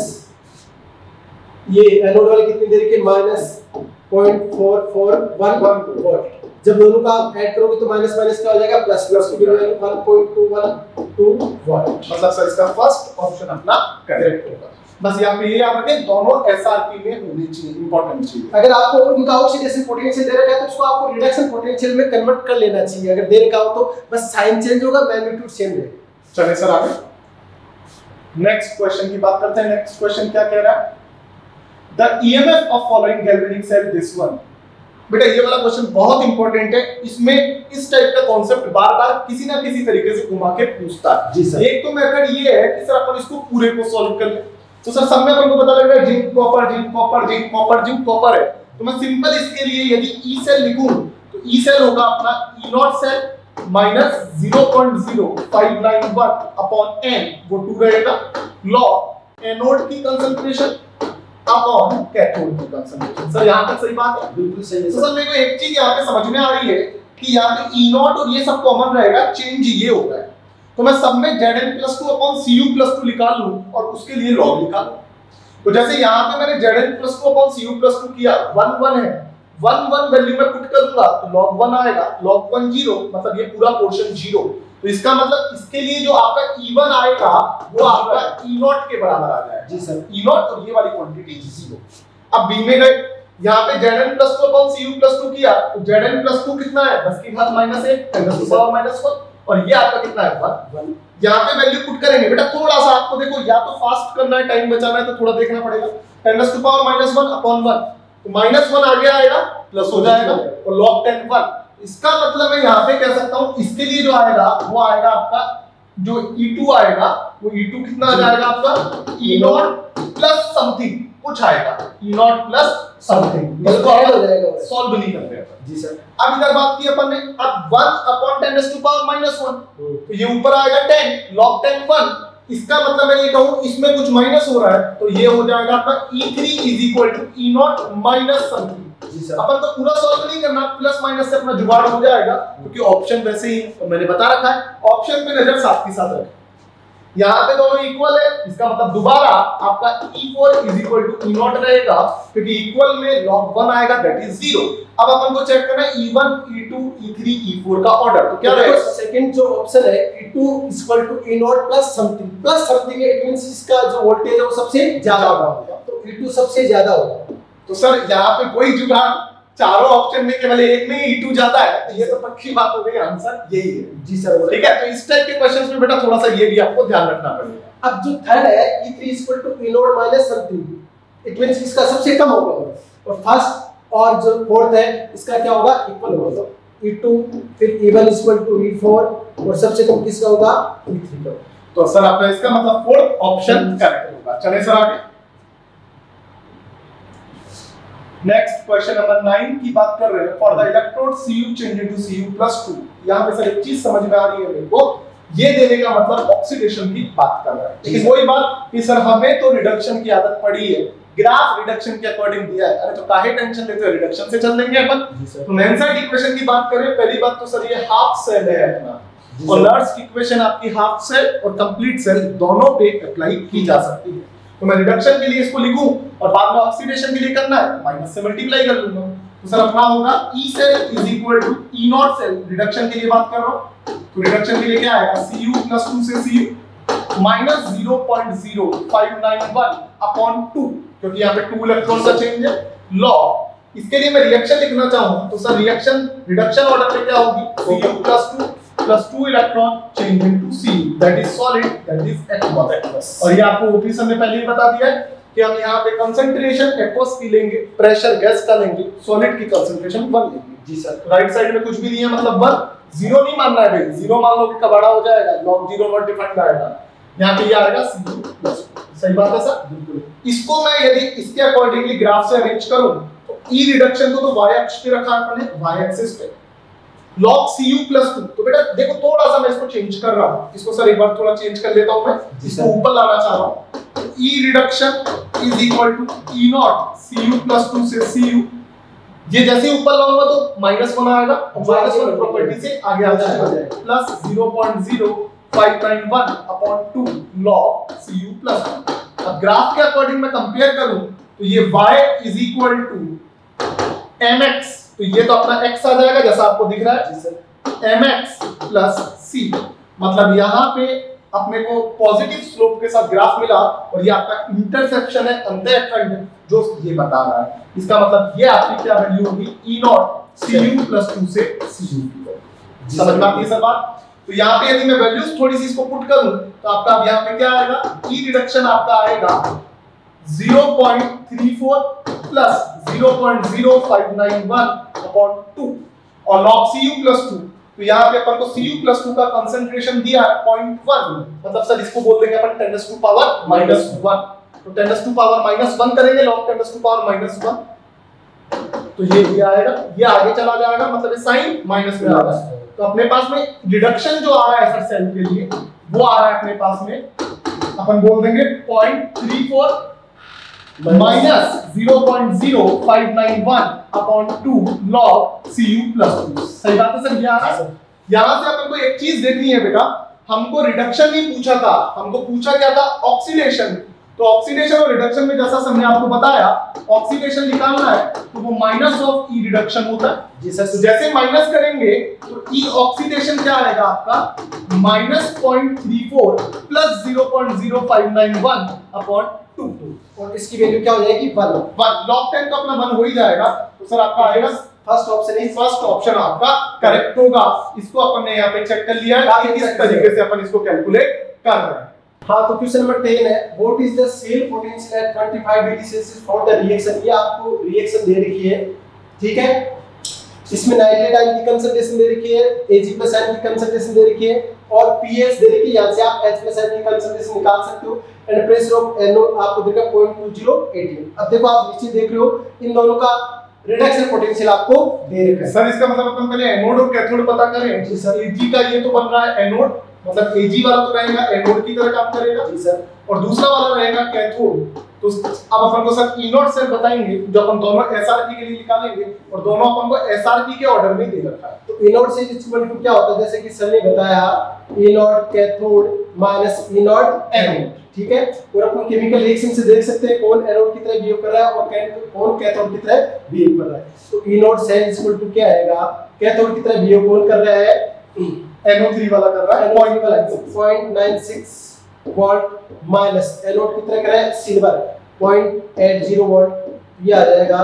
ये एनोड वाली कितनी दे रखी है -0.4411 वोल्ट। जब दोनों का आप ऐड करोगे तो माइनस माइनस क्या हो जाएगा, प्लस प्लस की वैल्यू 1.212 वोल्ट। मतलब सर इसका फर्स्ट ऑप्शन अपना करेक्ट होगा। बस यहाँ पे ये याद रखें दोनों एसआरपी में होनी चाहिए, इंपॉर्टेंट चीज। अगर आपको उनका ऑक्सीडेशन पोटेंशियल दे रखा है तो उसको आपको रिडक्शन पोटेंशियल में कन्वर्ट कर लेना चाहिए। अगर दे रखा हो तो बस साइन चेंज होगा, मैग्नीट्यूड सेम रहेगा। चलिए सर आगे नेक्स्ट क्वेश्चन की बात करते हैं। नेक्स्ट क्वेश्चन क्या कह रहा है, the EMF of following galvanic cell this one. बेटा ये वाला क्वेश्चन बहुत इंपॉर्टेंट है, इसमें इस टाइप का कॉन्सेप्ट बार-बार किसी ना किसी तरीके से घुमा के पूछता है। जी सर। एक तो मेथड ये है कि सर अपन इसको पूरे को सॉल्व कर ले, तो सर सब में अपन को पता लग रहा है zinc copper zinc copper zinc copper zinc copper है, तो मैं सिंपल इसके लिए यदि ई सेल लिखूं तो ई सेल होगा अपना E naught cell minus 0.0591 upon n, वो 2 रहेगा, लॉग एनोड की कंसंट्रेशन अपॉन कैथोड की कंसंट्रेशन। सर यहां तक सही बात है? बिल्कुल सही है तो सर मेरे को एक चीज यहां पे समझ में आ रही है कि यहां पे ई नॉट और ये सब कॉमन रहेगा, चेंज ये होगा, तो मैं सब में Zn+2 अपॉन Cu+2 लिखा लूं और उसके लिए लॉग लिखा लूं। तो जैसे यहां पे मैंने Zn+2 अपॉन Cu+2 किया, 1 1 है, 1 1 वैल्यू में पुट करूंगा तो log 1 आएगा, log 1 0, मतलब ये पूरा पोर्शन 0। तो इसका मतलब इसके लिए जो आपका E1 आएगा वो आपका E0 के बराबर आ जाएगा। जी सर। E0 और ये वाली क्वांटिटी 0। अब बी में गए, यहाँ पे Zn+2 अपॉन Cu+2 किया, तो Zn+2 कितना है, 10 की घात -1 10 की पावर -1, और ये आपका कितना है 1। यहाँ पे वैल्यू पुट करेंगे। बेटा थोड़ा सा आपको देखो, या तो फास्ट करना है, टाइम बचाना है, तो थोड़ा देखना पड़ेगा। 10 की पावर -1 अपॉन 1, तो -1 आगे आएगा प्लस हो जाएगा, और log 10 1। इसका मतलब मैं यहाँ पे कह सकता हूँ इसके लिए जो आएगा वो आएगा आपका जो E2 आएगा, वो E2 कितना आ जाएगा आपका E0 प्लस समथिंग कुछ आएगा, E0 प्लस समथिंग। इसको ऐड हो जाएगा, सॉल्व नहीं कर रहे हैं। जी सर। अब इधर बात की अपन ने, अब 1 अपॉन 10 टू पावर -1, तो ये ऊपर आएगा 10, log 10 1। इसका मतलब मैं ये कहूं इसमें कुछ माइनस हो रहा है, तो ये हो जाएगा आपका E3 E0 माइनस समथिंग। जी सर। अपन तो पूरा सॉल्व नहीं करना, प्लस माइनस से अपना जुगाड़ हो जाएगा, क्योंकि ऑप्शन वैसे ही मैंने बता रखा है, ऑप्शन पे नजर साथ के साथ रखें। यहाँ पे दोनों इक्वल है, इसका मतलब दोबारा आपका E4 E0 रहेगा, क्योंकि इक्वल में log 1 आएगा, दैट इज 0। अब अपन को चेक करना है E1 E2 E3 E4 का ऑर्डर, तो क्या रहेगा? सेकंड जो ऑप्शन है E2 E0 प्लस समथिंग है, इट मींस इसका जो वोल्टेज है वो सबसे ज्यादा होगा, तो E2 सबसे ज्यादा होगा। तो सर यहाँ पे कोई जुगाड़, चारों ऑप्शन में केवल एक में E2 जाता है, तो ये तो पक्की बात हो गई, आंसर यही है। जी सर। ठीक है, तो इस टाइप के क्वेश्चंस में बेटा थोड़ा सा ये भी आपको ध्यान रखना पड़ेगा। अब जो थर्ड है E3 E0 minus something, it means इसका सबसे कम होगा, और फर्स्ट और जो फोर्थ है इसका क्या होगा, इक्वल होगा। तो E2 फिर E1 E4 और सबसे कम किसका होगा, E3 का। तो सर आपका इसका मतलब फोर्थ ऑप्शन करेक्ट होगा। चलिए सर आगे नेक्स्ट क्वेश्चन नंबर 9 की बात कर रहे हैं। For the electrode Cu change into Cu+2, यहां पे सर एक चीज समझ में आ रही है मेरे को, ये देने का मतलब ऑक्सीडेशन की बात कर रहा है। लेकिन वही बात कि सर हमें तो रिडक्शन की आदत पड़ी है, ग्राफ रिडक्शन के अकॉर्डिंग दिया है, अरे तो काहे टेंशन लेते हो, रिडक्शन से चल देंगे अपन। तो नैनसाइट इक्वेशन की बात करें, पहली बात तो सर ये हाफ सेल है अपना, और नर्स इक्वेशन आपकी हाफ सेल और कंप्लीट सेल दोनों पे अप्लाई की जा सकती है। तो मैं रिडक्शन के लिए इसको लिखूं और बाद में ऑक्सीडेशन के लिए करना है, माइनस से मल्टीप्लाई कर लूंगा, तो सर अपना होगा E cell is equal to E0 सेल। रिडक्शन के लिए बात कर रहा हूं, तो रिडक्शन के लिए क्या आएगा, Cu+2 से Cu -0.0591 अपॉन 2, क्योंकि यहाँ पे 2 इलेक्ट्रॉन का चेंज है। लॉग इसके लिए मैं रिएक्शन लिखना चाहूँ तो सर रिएक्शन रिडक्शन ऑर्डर में क्या होगी, Cu plus 2 electron change into Cu, that is solid, that is aqueous. और ये आपको ओपी सर ने पहले ही बता दिया है कि हम यहाँ पे कंसंट्रेशन एक्वस की लेंगे, प्रेशर गैस का लेंगे, सॉलिड की कंसंट्रेशन 1 लेंगे। जी सर, राइट साइड में कुछ भी नहीं है मतलब 1, 0 नहीं मानना है भाई, 0 मान लो कि कबाड़ा हो जाएगा, log 0 नॉट डिफाइंड आएगा, यहाँ पे ये आएगा Cu प्लस। सही बात है सर, बिल्कुल। इसको मैं यदि इसके अकॉर्डिंगली ग्राफ से अरेंज करूं तो ई रिडक्शन को तो y अक्ष पे रखा है मैंने, y एक्सिस पे, log Cu प्लस 2। तो बेटा देखो थोड़ा सा मैं इसको चेंज कर रहा हूं, इसको सर एक बार थोड़ा चेंज कर लेता हूं मैं, इसको ऊपर लाना चाह रहा हूं। E reduction is equal to E naught Cu plus 2 से Cu, ये जैसे ही ऊपर लाऊंगा तो -1 आएगा, -1 प्रॉपर्टी से आगे आ जाएगा, plus 0.0591 upon 2 log Cu plus 2। अब ग्राफ के अकॉर्डिंग मैं कंपेयर करूं तो ये y is equal to mx, तो ये तो अपना x आ जाएगा जैसा आपको दिख रहा है mx प्लस c, मतलब यहाँ पे अपने को पॉजिटिव स्लोप के साथ ग्राफ मिला और ये आपका इंटरसेक्शन है अंतःखंड जो ये बता रहा है। इसका मतलब ये आपकी क्या वैल्यू होगी, e नॉट Cu प्लस 2 से Cu। समझ में आती है सर बात? तो यहाँ पे यदि मैं वैल्यूज थोड़ी सी इसको पुट करूं तो आपका अब यहाँ पे क्या आएगा, ई रिडक्शन आपका आएगा 0.34 प्लस 0.0591 अपॉन 2 और log Cu प्लस 2, तो यहाँ पे अपन को Cu प्लस 2 का कंसंट्रेशन दिया है 0.1, मतलब सर इसको बोल देंगे अपन 10 टू पावर -1, तो 10 टू पावर -1 करेंगे log 10 टू पावर -1, तो ये आएगा, ये आगे चला जाएगा, मतलब ये साइन माइनस में आ रहा है। तो अपने पास में रिडक्शन जो आ रहा है सर सेल के लिए वो आ रहा है अपने पास में, अपन बोल देंगे 0.34 minus 0.0591 upon 2 log Cu plus 2। सही बात है सर, ये आ रहा है। यहाँ से अपन को एक चीज देखनी है बेटा, हमको रिडक्शन नहीं पूछा था, हमको पूछा क्या था, ऑक्सीडेशन। तो ऑक्सीडेशन और रिडक्शन में जैसा सर ने आपको बताया, ऑक्सीडेशन निकालना है तो वो माइनस ऑफ ई रिडक्शन होता है। जी सर, तो जैसे माइनस करेंगे तो ई ऑक्सीडेशन क्या आएगा आपका, -0.34 प्लस 0.0591 अपॉन 2, और इसकी वैल्यू क्या हो जाएगी 1 log 10 तो अपना 1 हो ही जाएगा। तो सर आपका आएगा फर्स्ट ऑप्शन, ही फर्स्ट ऑप्शन आपका करेक्ट होगा। इसको अपन ने यहाँ पे चेक कर लिया है कि किस तरीके से अपन इसको कैलकुलेट कर रहे हैं। हाँ, तो क्वेश्चन नंबर 10 है, what is the cell potential at 25 degree Celsius for the reaction. ये आपको रिएक्शन दे रखी है, ठीक है, इसमें नाइट्रेट आयन की कंसंट्रेशन दे रखी है, Ag+ आयन की कंसंट्रेशन दे रखी है और pH दे रखी है, यहां से आप H+ आयन की कंसंट्रेशन निकाल सकते हो एंड प्रेशर ऑफ NO आपको देगा 0.2018। अब देखो आप नीचे देख रहे हो इन दोनों का रिडक्शन पोटेंशियल आपको दे रखा है। सर इसका मतलब अपन पहले एनोड और कैथोड पता करें। जी सर, Ag का ये तो बन रहा है एनोड, मतलब Ag वाला तो रहेगा एनोड की तरह काम करेगा। जी सर, और दूसरा वाला रहेगा कैथोड। तो अब अपन को सर ई नॉट सेल बताएंगे जो अपन दोनों एसआरपी के लिए निकालेंगे और दोनों अपन को एसआरपी के ऑर्डर में दे रखा है। तो ई नॉट से इक्वल टू क्या होता है, जैसे कि सर ने बताया E naught cathode minus E naught anode, ठीक है। और अपन केमिकल रिएक्शन से देख सकते हैं कौन एनोड की तरह बिहेव कर रहा है और कौन कैथोड की तरह बिहेव कर रहा है। तो E naught cell equal to क्या आएगा, कैथोड की तरह बिहेव कौन कर रहा है, NO3 वाला कर रहा है 0.96 वोल्ट माइनस एनोड की तरह कर रहा है सिल्वर 0.80 वोल्ट, ये आ जाएगा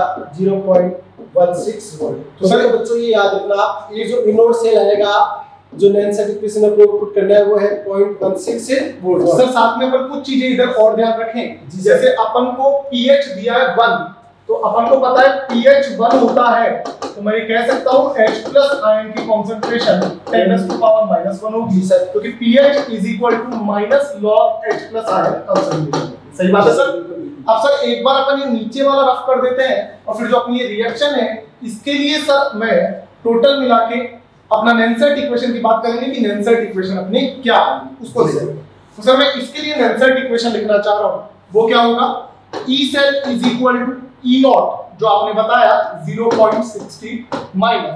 0.16 वोल्ट। तो सर बच्चों ये याद रखना, ये जो इनोड सेल आएगा जो नैनसेट इक्वेशन में प्रयोग पुट करना है वो है 0.16 वोल्ट। सर साथ में अपन कुछ चीजें इधर और ध्यान रखें, जैसे अपन को pH दिया है 1, तो अपन को पता है pH 1 होता है, तो मैं ये कह सकता हूँ H+ आयन की कंसंट्रेशन 10 टू पावर -1 होगी सर, क्योंकि pH is equal to minus log H+ ion concentration. सही बात है सर। अब सर एक बार अपन ये नीचे वाला रफ कर देते हैं और फिर जो अपनी ये रिएक्शन है इसके लिए सर मैं टोटल मिला के अपना नैनसेट इक्वेशन की बात करेंगे कि नैनसेट इक्वेशन अपनी क्या है उसको देखेंगे। तो सर मैं इसके लिए नैनसेट इक्वेशन लिखना चाह रहा हूँ, वो क्या होगा, E cell is equal to E naught जो आपने बताया 0.60 माइनस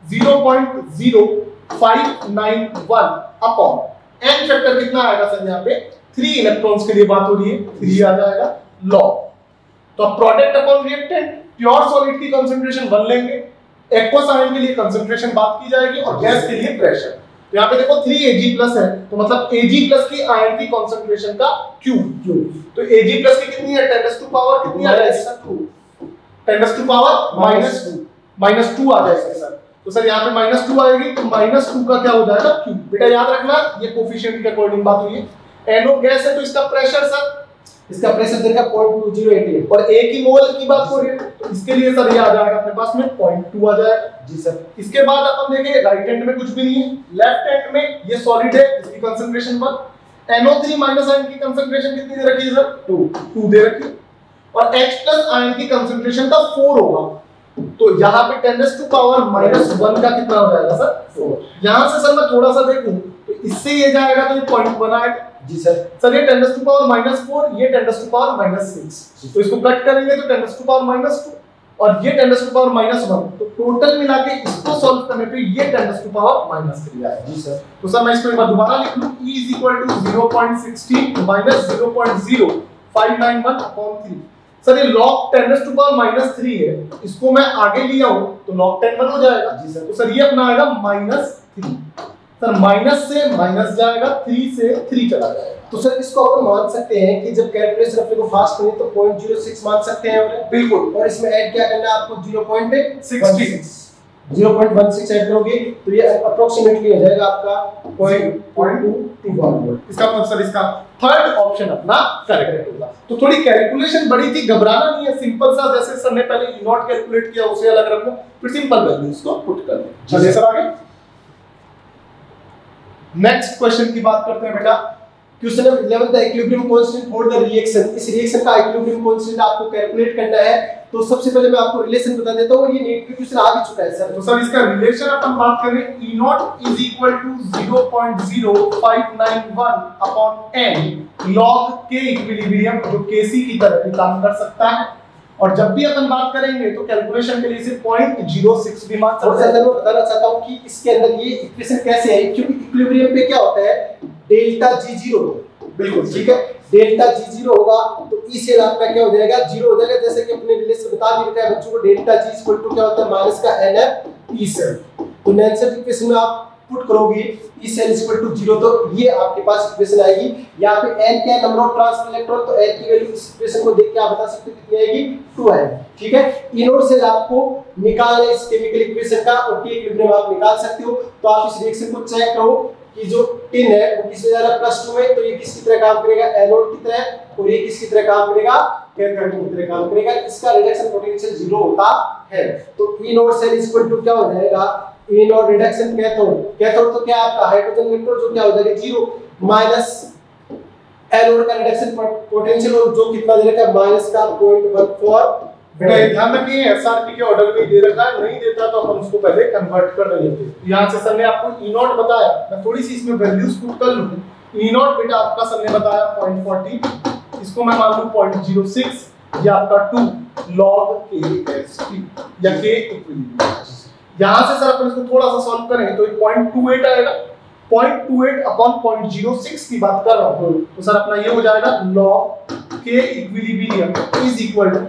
0.0591 अपॉन n फैक्टर कितना आएगा सर, यहाँ पे 3 इलेक्ट्रॉन्स के लिए बात हो रही है, 3 आ जाएगा लॉग। तो अब product upon reactant, pure solid की कंसंट्रेशन 1 लेंगे, एक्वस आयन के लिए कंसंट्रेशन बात की जाएगी और गैस के लिए प्रेशर। तो यहाँ पे देखो 3Ag प्लस है, तो मतलब Ag प्लस की आयन की कंसंट्रेशन का क्यूब। तो Ag प्लस की कितनी है, 10 टू पावर कितनी आ जाएगी सर, 2, 10 टू पावर -2 आ जाएगा सर। तो सर यहाँ पे -2 आएगी, तो -2 का क्या हो जाएगा, क्यूब। बेटा याद रखना ये कोफिशिएंट के अकॉर्डिंग बात हुई है। NO गैस है तो इसका प्रेशर सर, इसका प्रेशर देखा 0.2088 और A की मोल की बात हो रही है, तो इसके लिए सर ये आ जाएगा अपने पास में 0.2 आ जाएगा। जी सर। इसके बाद अपन देखेंगे राइट हैंड में कुछ भी नहीं है, लेफ्ट हैंड में ये सॉलिड है, इसकी कंसंट्रेशन 1, NO3 माइनस आयन की कंसंट्रेशन कितनी दे रखी है सर, 2 दे रखी है, और H प्लस आयन की कंसंट्रेशन का 4 होगा। तो यहाँ पे 10 टू पावर -1 का कितना हो जाएगा सर, 4। यहाँ से सर मैं थोड़ा सा देखूं तो इससे ये जाएगा तो ये 0.1 आएगा। जी सर। सर ये 10 टू पावर -4, ये 10 टू पावर -6, तो इसको कट करेंगे तो 10 टू पावर -2 और ये 10 टू पावर -1, तो टोटल मिला के इसको सॉल्व करने पे ये 10 टू पावर -3 आएगा। जी सर। तो सर मैं इसको एक बार दोबारा लिख लूं, E = 0.16 -0.0591/3। सर ये log 10 टू पावर -3 है, इसको मैं आगे लिया हूं तो log 10 1 हो जाएगा। जी सर। तो सर ये अपना आएगा -3, सर माइनस से माइनस जाएगा, 3 से 3 चला जाएगा। तो सर इसको अपन मान सकते हैं कि जब कैलकुलेशन अपने को फास्ट करनी तो 0.06 मान सकते हैं, और बिल्कुल, और इसमें ऐड क्या करना है आपको, 0.16 ऐड करोगे तो ये अप्रोक्सीमेटली हो जाएगा आपका 0.224 वोल्ट। इसका मतलब सर इसका थर्ड ऑप्शन अपना करेक्ट होगा। तो थोड़ी कैलकुलेशन बड़ी थी, घबराना नहीं है, सिंपल सा जैसे सर ने पहले E नॉट कैलकुलेट किया उसे अलग रखो, फिर सिंपल वैल्यूज को पुट कर दो। चलिए सर आगे नेक्स्ट क्वेश्चन की बात करते हैं बेटा। Question number 11 the equilibrium constant for the reaction. इस रिएक्शन का इक्विलिब्रियम कांस्टेंट आपको कैलकुलेट करना है। तो सबसे पहले मैं आपको रिलेशन बता देता हूं, और ये नेट पे क्वेश्चन आ भी चुका है सर। तो सर इसका रिलेशन अपन बात करें, E naught = 0.0591/n log K equilibrium, जो Kc की तरह भी काम कर सकता है। और जब भी अपन बात करेंगे तो कैलकुलेशन के लिए सिर्फ 0.06 भी मान सकते हैं। मैं बताना चाहता हूं कि इसके अंदर ये इक्वेशन कैसे है, क्योंकि इक्विलिब्रियम पे क्या होता है, डेल्टा G0। बिल्कुल ठीक है, डेल्टा G0 होगा तो ई सेल आपका क्या हो जाएगा, 0 हो जाएगा। जैसे कि अपने रिलेशन बता भी रखा है बच्चों को, डेल्टा G = क्या होता है, माइनस का NF ई सेल। तो नेचुरल इक्वेशन में आप पुट करोगे ई सेल = 0, तो ये आपके पास इक्वेशन आएगी। यहाँ पे n क्या है, नंबर ऑफ ट्रांसफर इलेक्ट्रॉन, तो n की वैल्यू इस इक्वेशन को देख के आप बता सकते हो कितनी आएगी, 2 आएगी। ठीक है, ई नोट से आपको निकालना है इस केमिकल इक्वेशन का, और K इक्विलिब्रियम आप निकाल सकते हो। तो आप इस रिएक्शन को चेक करो कि जो टिन है वो किस में जा रहा है, +2 में, तो ये किसकी तरह काम करेगा, एनोड की तरह, और ये किसकी तरह काम करेगा, कैथोड की तरह काम करेगा। इसका रिडक्शन पोटेंशियल 0 होता है। तो ई नोट सेल = क्या हो जाएगा, E naught reduction cathode, cathode तो क्या आपका हाइड्रोजन इलेक्ट्रॉन, जो क्या हो जाएगा 0, माइनस एनोड का रिडक्शन पोटेंशियल, और जो कितना दे रखा है, -0.14। बेटा ये ध्यान रखिए एसआरपी के ऑर्डर में दे रखा है, नहीं देता तो अपन उसको पहले कन्वर्ट कर लेते हैं। यहाँ से सर ने आपको ई नॉट बताया, मैं थोड़ी सी इसमें वैल्यूज पुट कर लूं। ई नॉट बेटा आपका सर ने बताया 0.40, इसको मैं मान लूं 0.06, ये आपका 2 log Ksp या K इक्विलिब्रियम। यहाँ से सर अपन इसको थोड़ा सा सॉल्व करें तो 0.28 आएगा, 0.28/0.06 की बात कर रहा हूँ, तो सर अपना ये हो जाएगा log K इक्विलिब्रियम =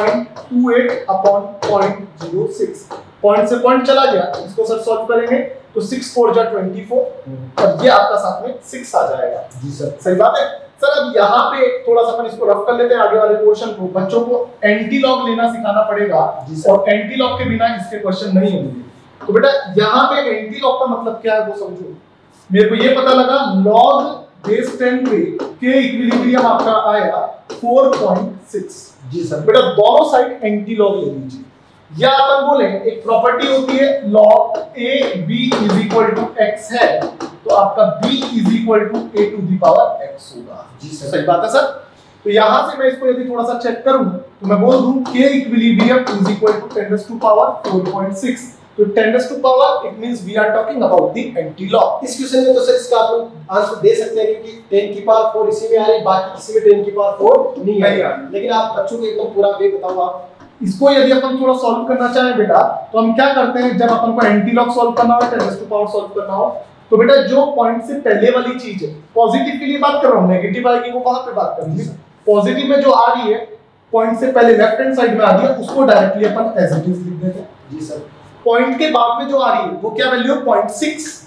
0.28/0.06। पॉइंट से पॉइंट चला गया, इसको सर सॉल्व करेंगे तो 6 4 जा 24, और ये आपका साथ में 6 आ जाएगा। जी सर, सही बात है सर। अब यहाँ पे थोड़ा सा अपन इसको रफ कर लेते हैं, आगे वाले पोर्शन को। बच्चों को एंटी लॉग लेना सिखाना पड़ेगा, और एंटी लॉग के बिना इसके क्वेश्चन नहीं होंगे। तो बेटा यहाँ पे एंटी लॉग का मतलब क्या है वो समझो। मेरे को ये पता लगा log बेस 10 पे K इक्विलिब्रियम आपका आया 4.6। जी सर। बेटा दोनों साइड एंटी लॉग ले लीजिए, या अपन बोले एक प्रॉपर्टी होती है log AB = x है, तो आपका B = a⁴x होगा। जी सर, सही बात है सर। तो यहां से मैं इसको यदि थोड़ा सा चेक करूं तो मैं बोल दूं K इक्विलिब्रियम = 10 टू पावर 4.6, तो 10 to power it means we are talking about the anti log. इस क्वेश्चन में तो सर इसका अपन आंसर दे सकते हैं, क्योंकि 10 की पावर 4 इसी में आ रही है, बाकी किसी में 10 की पावर 4 नहीं आ रही। लेकिन आप बच्चों को एकदम पूरा वे बताओ आप। इसको यदि अपन थोड़ा सॉल्व करना चाहें बेटा, तो हम क्या करते हैं, जब अपन को एंटी लॉग सॉल्व करना हो, 10 टू पावर सॉल्व करना हो, तो बेटा जो पॉइंट से पहले वाली चीज है, पॉजिटिव के लिए बात कर रहा हूं, नेगेटिव आएगी वो कहां पे बात करेंगे। पॉजिटिव में जो आ रही है पॉइंट से पहले लेफ्ट हैंड साइड में आ रही है, उसको डायरेक्टली अपन एज इट इज लिख देते हैं। जी सर। पॉइंट के बाद में जो आ रही है वो क्या वैल्यू है, 0.6।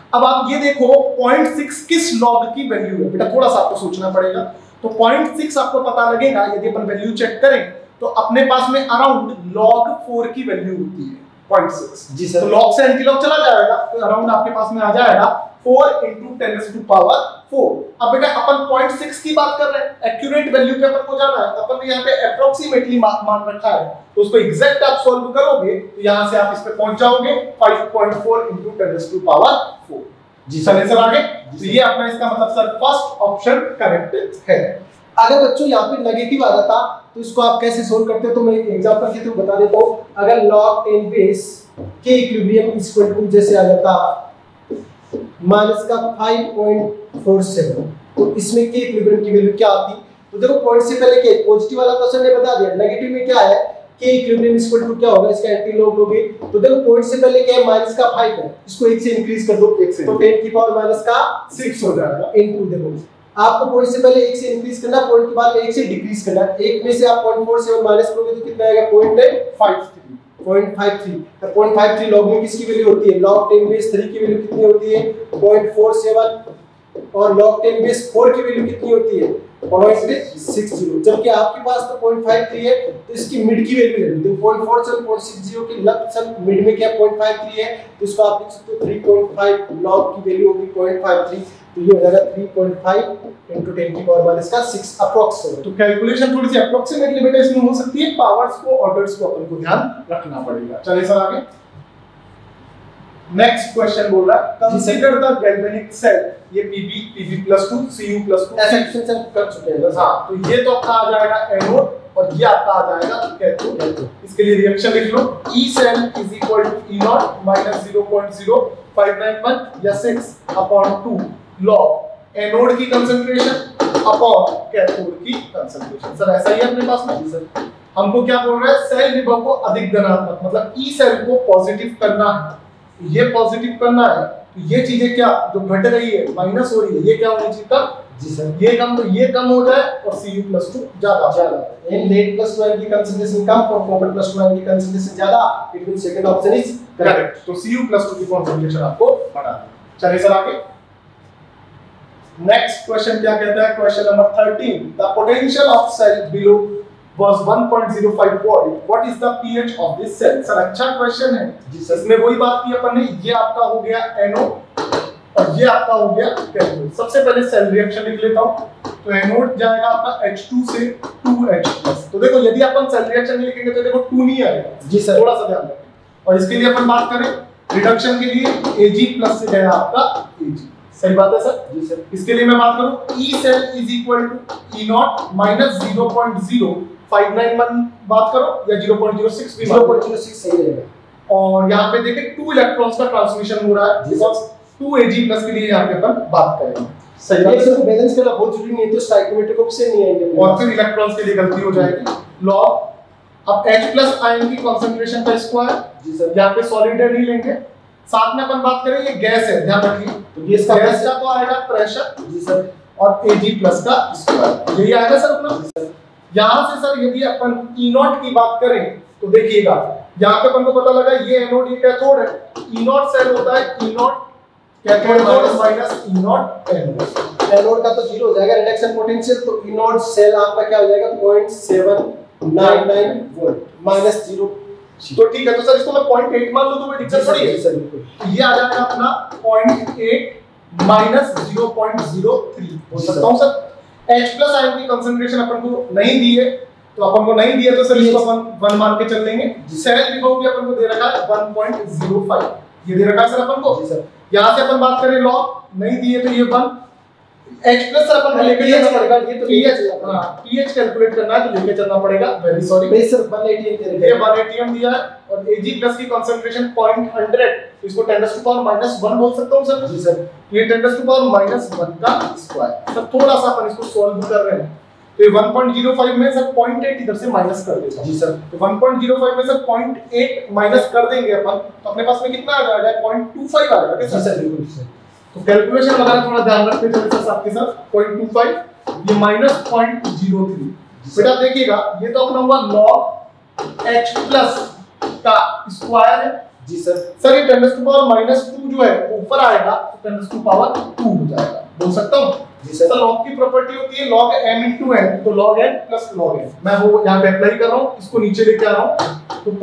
अब आप ये देखो 0.6 किस लॉग की वैल्यू है बेटा, थोड़ा सा आपको सोचना पड़ेगा। तो 0.6 आपको पता लगेगा यदि अपन वैल्यू चेक करें तो अपने पास में अराउंड log 4 की वैल्यू होती है 0.6 जी सर। तो log से एंटी-लॉग चला जाएगा तो अराउंड आपके पास में आ जाएगा 4 into 10⁴। अब बेटा अपन 0.6 की बात कर रहे हैं, एक्यूरेट वैल्यू पे अपन को जाना है, अपन ने यहाँ पे अप्रोक्सीमेटली मान रखा है तो उसको एग्जैक्ट आप सॉल्व करोगे तो यहाँ से आप इस पे पहुंच जाओगे 5.4 into 10⁴। जी सर, आंसर आगे। तो ये अपना इसका मतलब सर फर्स्ट ऑप्शन करेक्ट है। अगर बच्चों यहाँ पे नेगेटिव आ जाता तो इसको आप कैसे सोल्व करते हो, तो मैं एक एग्जांपल के थ्रू बता देता हूँ। अगर log 10 बेस के इक्विलिब्रियम इज इक्वल टू जैसे आ जाता माइनस का 5.47, तो इसमें के इक्विलिब्रियम की वैल्यू क्या आती? तो देखो पॉइंट से पहले के पॉजिटिव वाला क्वेश्चन ने बता दिया, नेगेटिव में क्या है के इक्विलिब्रियम इज इक्वल टू क्या होगा, इसका एंटी लॉग लोगे तो देखो पॉइंट से पहले क्या है माइनस का 5 है, इसको 1 से इंक्रीज कर दो 1 से तो 10 की पावर माइनस का 6 हो जाएगा इनटू देखो आपको पॉइंट से पहले 1 से इंक्रीज करना, पॉइंट के बाद 1 से डिक्रीज करना। 1 में से आप 0.47 माइनस करोगे तो कितना आएगा 0.53 तो 0.53 लॉग में किसकी वैल्यू होती है, log 10 बेस 3 की वैल्यू कितनी होती है 0.47 और log 10 बेस 4 की वैल्यू कितनी होती है 0.60। जबकि आपके पास तो 0.53 है तो इसकी मिड की वैल्यू ले लो, 0.47 0.60 के लगभग मिड में क्या 0.53 है तो इसको आप लिख सकते हो 3.5 log की वैल्यू होगी 0.53 तो ये हो जाएगा 3.5 into 10 की पावर माइनस का 6 अप्रॉक्स। तो कैलकुलेशन थोड़ी सी अप्रोक्सीमेटली बेटा इसमें हो सकती है, पावर्स को ऑर्डर्स को अपन को ध्यान रखना पड़ेगा। चलिए सर आगे। नेक्स्ट क्वेश्चन बोल रहा है कंसीडर द गैल्वेनिक सेल, ये Pb+2 Cu+2 ऐसा क्वेश्चन से कर चुके हैं। हां तो ये तो आपका आ जाएगा एनोड और ये आपका आ जाएगा कैथोड। इसके लिए रिएक्शन लिख लो E cell is equal to E naught minus 0.0591 या 6/2 log एनोड की कंसंट्रेशन अपॉन कैथोड की कंसंट्रेशन। सर ऐसा ही है अपने पास में सर, हमको क्या बोल रहा है सेल विभव को अधिक धनात्मक मतलब ई सेल को पॉजिटिव करना है, ये पॉजिटिव करना है तो ये चीजें क्या जो घट रही है माइनस हो रही है ये क्या होनी चाहिए था जी सर, ये कम तो ये कम हो जाए और Cu+2 ज्यादा इन लेट प्लस 1 की कंसंट्रेशन कम और कॉपर प्लस 1 की कंसंट्रेशन ज्यादा, it means second option is correct. तो Cu+2 की कंसंट्रेशन आपको बढ़ा दें। चलिए सर आगे। नेक्स्ट क्वेश्चन क्या कहता है, question number 13 the potential of cell below was 1.05 volt, what is the pH of this cell? Sir अच्छा क्वेश्चन है जी सर, इसमें वही बात की अपन ने, ये आपका हो गया एनोड और ये आपका हो गया कैथोड। सबसे पहले सेल रिएक्शन लिख लेता हूं तो एनोड जाएगा आपका H2 से 2H+। तो देखो यदि अपन सेल रिएक्शन लिखेंगे तो देखो 2 नहीं आएगा जी सर, थोड़ा सा ध्यान रखें। और इसके लिए अपन बात करें रिडक्शन के लिए Ag+ से गया आपका Ag, सही बात है सर जी सर। इसके लिए मैं बात करूं E cell is equal to E naught minus 0.0591 बात करो या 0.06 भी 0.06 सही रहेगा। और यहाँ पे देखिए 2 इलेक्ट्रॉन्स का ट्रांसमिशन हो रहा है बिकॉज़ 2 Ag+ के लिए यहाँ पे अपन बात करेंगे। सही है, इसको बैलेंस करना बहुत जरूरी नहीं है तो स्टाइकोमेट्रिक ऑप्शन नहीं आएंगे और फिर इलेक्ट्रॉन्स के लिए गलती हो जाएगी लॉग अब H+ आयन की कंसंट्रेशन का स्क्वायर जी सर, यहाँ पे सॉलिड है नहीं लेंगे। साथ में अपन बात करें ये गैस है, ध्यान रखिए तो गैस का तो आएगा प्रेशर जी सर और Ag+ का स्क्वायर यही आएगा सर अपना। यहाँ से सर यदि अपन E naught की बात करें तो देखिएगा यहाँ पे अपन को पता लगा ये एनोड ये कैथोड है, E naught सेल होता है E naught cathode minus E naught anode. Anode का तो 0 हो जाएगा रिडक्शन पोटेंशियल, तो E naught सेल आपका क्या हो जाएगा 0.799 वोल्ट माइनस 0। तो ठीक है, तो सर इसको मैं 0.8 मान लूं तो कोई दिक्कत थोड़ी है सर, बिल्कुल ये आ जाएगा अपना 0.8 माइनस 0.03 हो सकता हूं सर। H+ आयन की कंसंट्रेशन अपन को नहीं दी है तो अपन को नहीं दिया तो सर इसको अपन 1 मान के चल लेंगे। सेल विभव भी अपन को दे रखा है 1.05 ये दे रखा है सर अपन को जी सर। यहां से अपन बात करें लॉग नहीं दिए तो ये 1 H+ सर अपन लेके चलना पड़ेगा, ये तो pH हां pH कैलकुलेट करना है तो लेके चलना पड़ेगा, वेरी सॉरी भाई सर 1 atm दे रखा है, ये 1 atm दिया है और Ag+ की कंसंट्रेशन 0.100 इसको 10⁻⁻1 बोल सकता हूं सर जी सर, ये 10⁻⁻1 का स्क्वायर। सर थोड़ा सा अपन इसको सॉल्व कर रहे हैं तो ये 1.05 में सर 0.8 इधर से माइनस कर देता जी सर, तो 1.05 में सर 0.8 माइनस कर देंगे अपन तो अपने पास में कितना आ जाएगा 0.25 आ जाएगा जी सर, बिल्कुल सर। तो कैलकुलेशन वगैरह थोड़ा ध्यान रखते चलिए सर आपके साथ 0.25 ये माइनस 0.03 बेटा देखिएगा ये तो अपना हुआ log H+ का स्क्वायर है जी सर। सर ये 10⁻⁻² जो है ऊपर आएगा तो 10⁻² हो जाएगा, बोल सकता हूँ? जी सर। लॉग की प्रॉपर्टी होती है log m into n, तो log n plus log n मैं वो यहाँ पे अप्लाई कर रहा हूँ, इसको नीचे लेके आ रहा हूँ, तो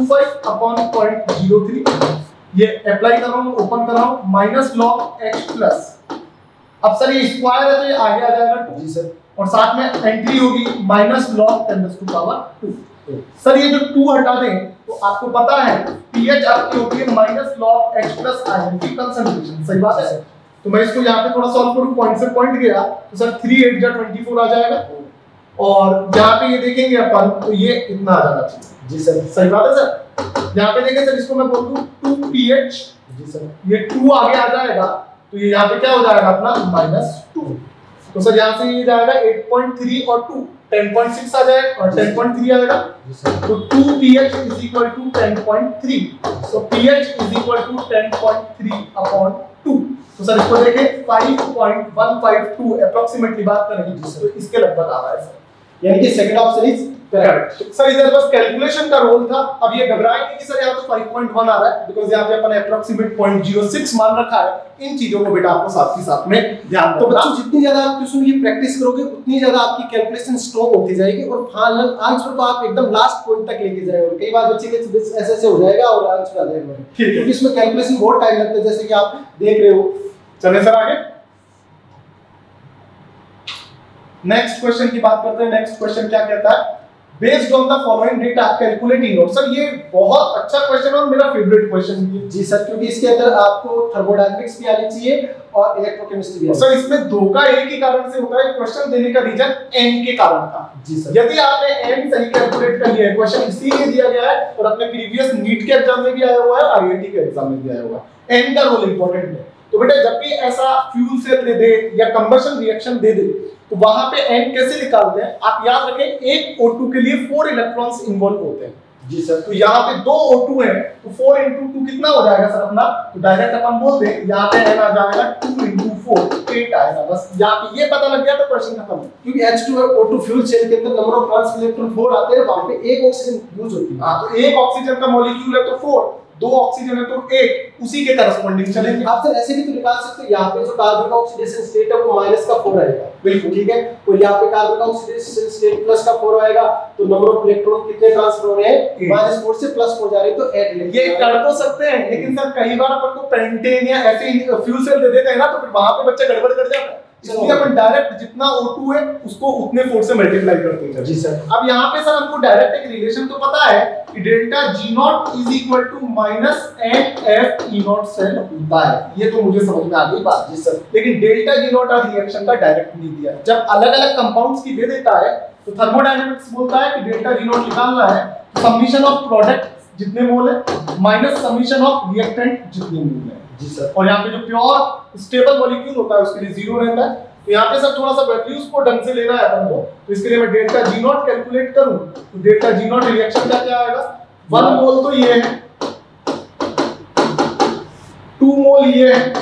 0.25/0.03 ये अप्लाई कर रहा हूँ, ओपन कर रहा हूँ, माइनस log x प्लस, अब सर ये स्क्वायर है तो ये आगे आ जाएगा 2 जी सर, और साथ में एंट्री होगी माइनस log 10⁻²। सर ये जो 2 हटा दें तो आपको पता है pH आपकी होती है minus log x plus ion की कंसंट्रेशन, सही बात है? तो मैं इसको यहाँ पे थोड़ा सॉल्व करूँ, पॉइंट से पॉइंट गया तो सर 3 8 जा 24 आ जाएगा, और यहाँ पे ये देखेंगे अपन तो ये इतना आ जाना चाहिए। जी सर, सही बात है सर। यहाँ पे देखें सर, इसको मैं बोल दूँ 2 pH, जी सर, ये 2 आगे आ जाएगा तो ये यहाँ पे क्या हो जाएगा अपना -2, तो सर यहाँ से ये जाएगा 8.3 और 2 10.6 आ जाएगा और 10.3 आएगा, तो 2 pH is equal to 10.3, so pH is equal to 10.3/2। तो सर इसको देखें 5.152 अप्रोक्सीमेटली बात करेंगे तो इसके लगभग आ रहा है सर, यानी कि second option is correct. Sir इधर बस कैलकुलेशन का रोल था, अब ये घबराएंगे कि सर यहाँ तो 5.1 आ रहा है बिकॉज़ यहाँ पे अपन अप्रोक्सीमेट 0.06 मान रखा है। इन चीजों को बेटा आपको साथ ही साथ में ध्यान तो बच्चों जितनी ज्यादा आप क्वेश्चन की प्रैक्टिस करोगे उतनी ज्यादा आपकी कैलकुलेशन स्ट्रांग होती जाएगी और फाइनल आंसर को आप एकदम लास्ट पॉइंट तक लेके जाएंगे। और कई बार बच्चे के ऐसे हो जाएगा और आंसर आ जाएगा, ठीक है, क्योंकि इसमें कैलकुलेशन बहुत टाइम लगता है जैसे कि आप देख रहे हो। चलिए सर आगे नेक्स्ट क्वेश्चन की बात करते हैं। नेक्स्ट क्वेश्चन क्या कहता है, based on the following data calculating naught. Sir ये बहुत अच्छा क्वेश्चन और मेरा फेवरेट क्वेश्चन भी है। जी सर, क्योंकि इसके अंदर आपको थर्मोडायनामिक्स भी आनी चाहिए और इलेक्ट्रोकेमिस्ट्री भी। सर इसमें धोखा एक ही कारण से होता है, क्वेश्चन देने का रीजन n के कारण था। जी सर, यदि आपने n सही कैलकुलेट कर लिया है, क्वेश्चन इसीलिए दिया गया है और अपने प्रीवियस नीट के एग्जाम में भी आया हुआ है, आईआईटी के एग्जाम में भी आया हुआ है, n का रोल इंपॉर्टेंट है। तो बेटा जब भी ऐसा फ्यूल सेल दे दे या कंबशन रिएक्शन दे दे तो वहां पे n कैसे निकालते हैं आप याद रखें, एक O2 के लिए 4 इलेक्ट्रॉन्स इन्वॉल्व होते हैं। जी सर, तो यहाँ पे 2 O2 है तो 4 × 2 कितना हो जाएगा सर अपना, तो डायरेक्ट अपन बोल दें यहाँ पे n आ जाएगा 2 × 4 8 आएगा। बस यहाँ पे ये पता लग गया तो क्वेश्चन खत्म, क्योंकि H2O2 फ्यूल सेल के अंदर नंबर ऑफ ट्रांस इलेक्ट्रॉन 4 आते हैं, वहां पे एक ऑक्सीजन यूज होती है। हां तो एक ऑक्सीजन का मॉलिक्यूल है तो 4, 2 ऑक्सीजन है तो 8, उसी के करस्पॉन्डिंग चलेंगे। आप सर ऐसे भी तो निकाल सकते हो, यहाँ पे जो कार्बन का ऑक्सीडेशन स्टेट है वो -4 आएगा, बिल्कुल ठीक है, और यहाँ पे कार्बन का ऑक्सीडेशन स्टेट +4 आएगा, तो नंबर ऑफ इलेक्ट्रॉन कितने ट्रांसफर हो रहे हैं, -4 से +4 जा रहे हैं, तो 8 इलेक्ट्रॉन। ये कर तो सकते हैं लेकिन सर कई बार अपन को पेंटेन या ऐसे फ्यूल सेल दे देते हैं ना तो फिर वहां पे बच्चे गड़बड़ कर जाते हैं, इसलिए अपन डायरेक्ट जितना O2 है उसको उतने 4 से मल्टीप्लाई करते हैं। जी सर, अब यहाँ पे सर हमको डायरेक्ट एक रिलेशन तो पता है कि delta G0 = -NF cell bye, ये तो मुझे समझ में आ गई बात। जी सर, लेकिन डेल्टा G0 रिएक्शन का डायरेक्ट नहीं दिया, जब अलग-अलग कंपाउंड्स की दे देता है तो थर्मोडायनामिक्स बोलता है कि डेल्टा G0 निकालना है समीशन ऑफ प्रोडक्ट जितने मोल है माइनस समीशन ऑफ रिएक्टेंट जितने मोल है। जी सर, और यहाँ पे जो प्योर स्टेबल मॉलिक्यूल होता है उसके लिए 0 रहता है, तो यहाँ पे सर थोड़ा सा वैल्यूज को ढंग से लेना है अपन को, तो इसके लिए मैं डेल्टा G0 कैलकुलेट करूं तो डेल्टा G0 रिएक्शन का क्या आएगा, 1 मोल तो ये है, 2 मोल ये है,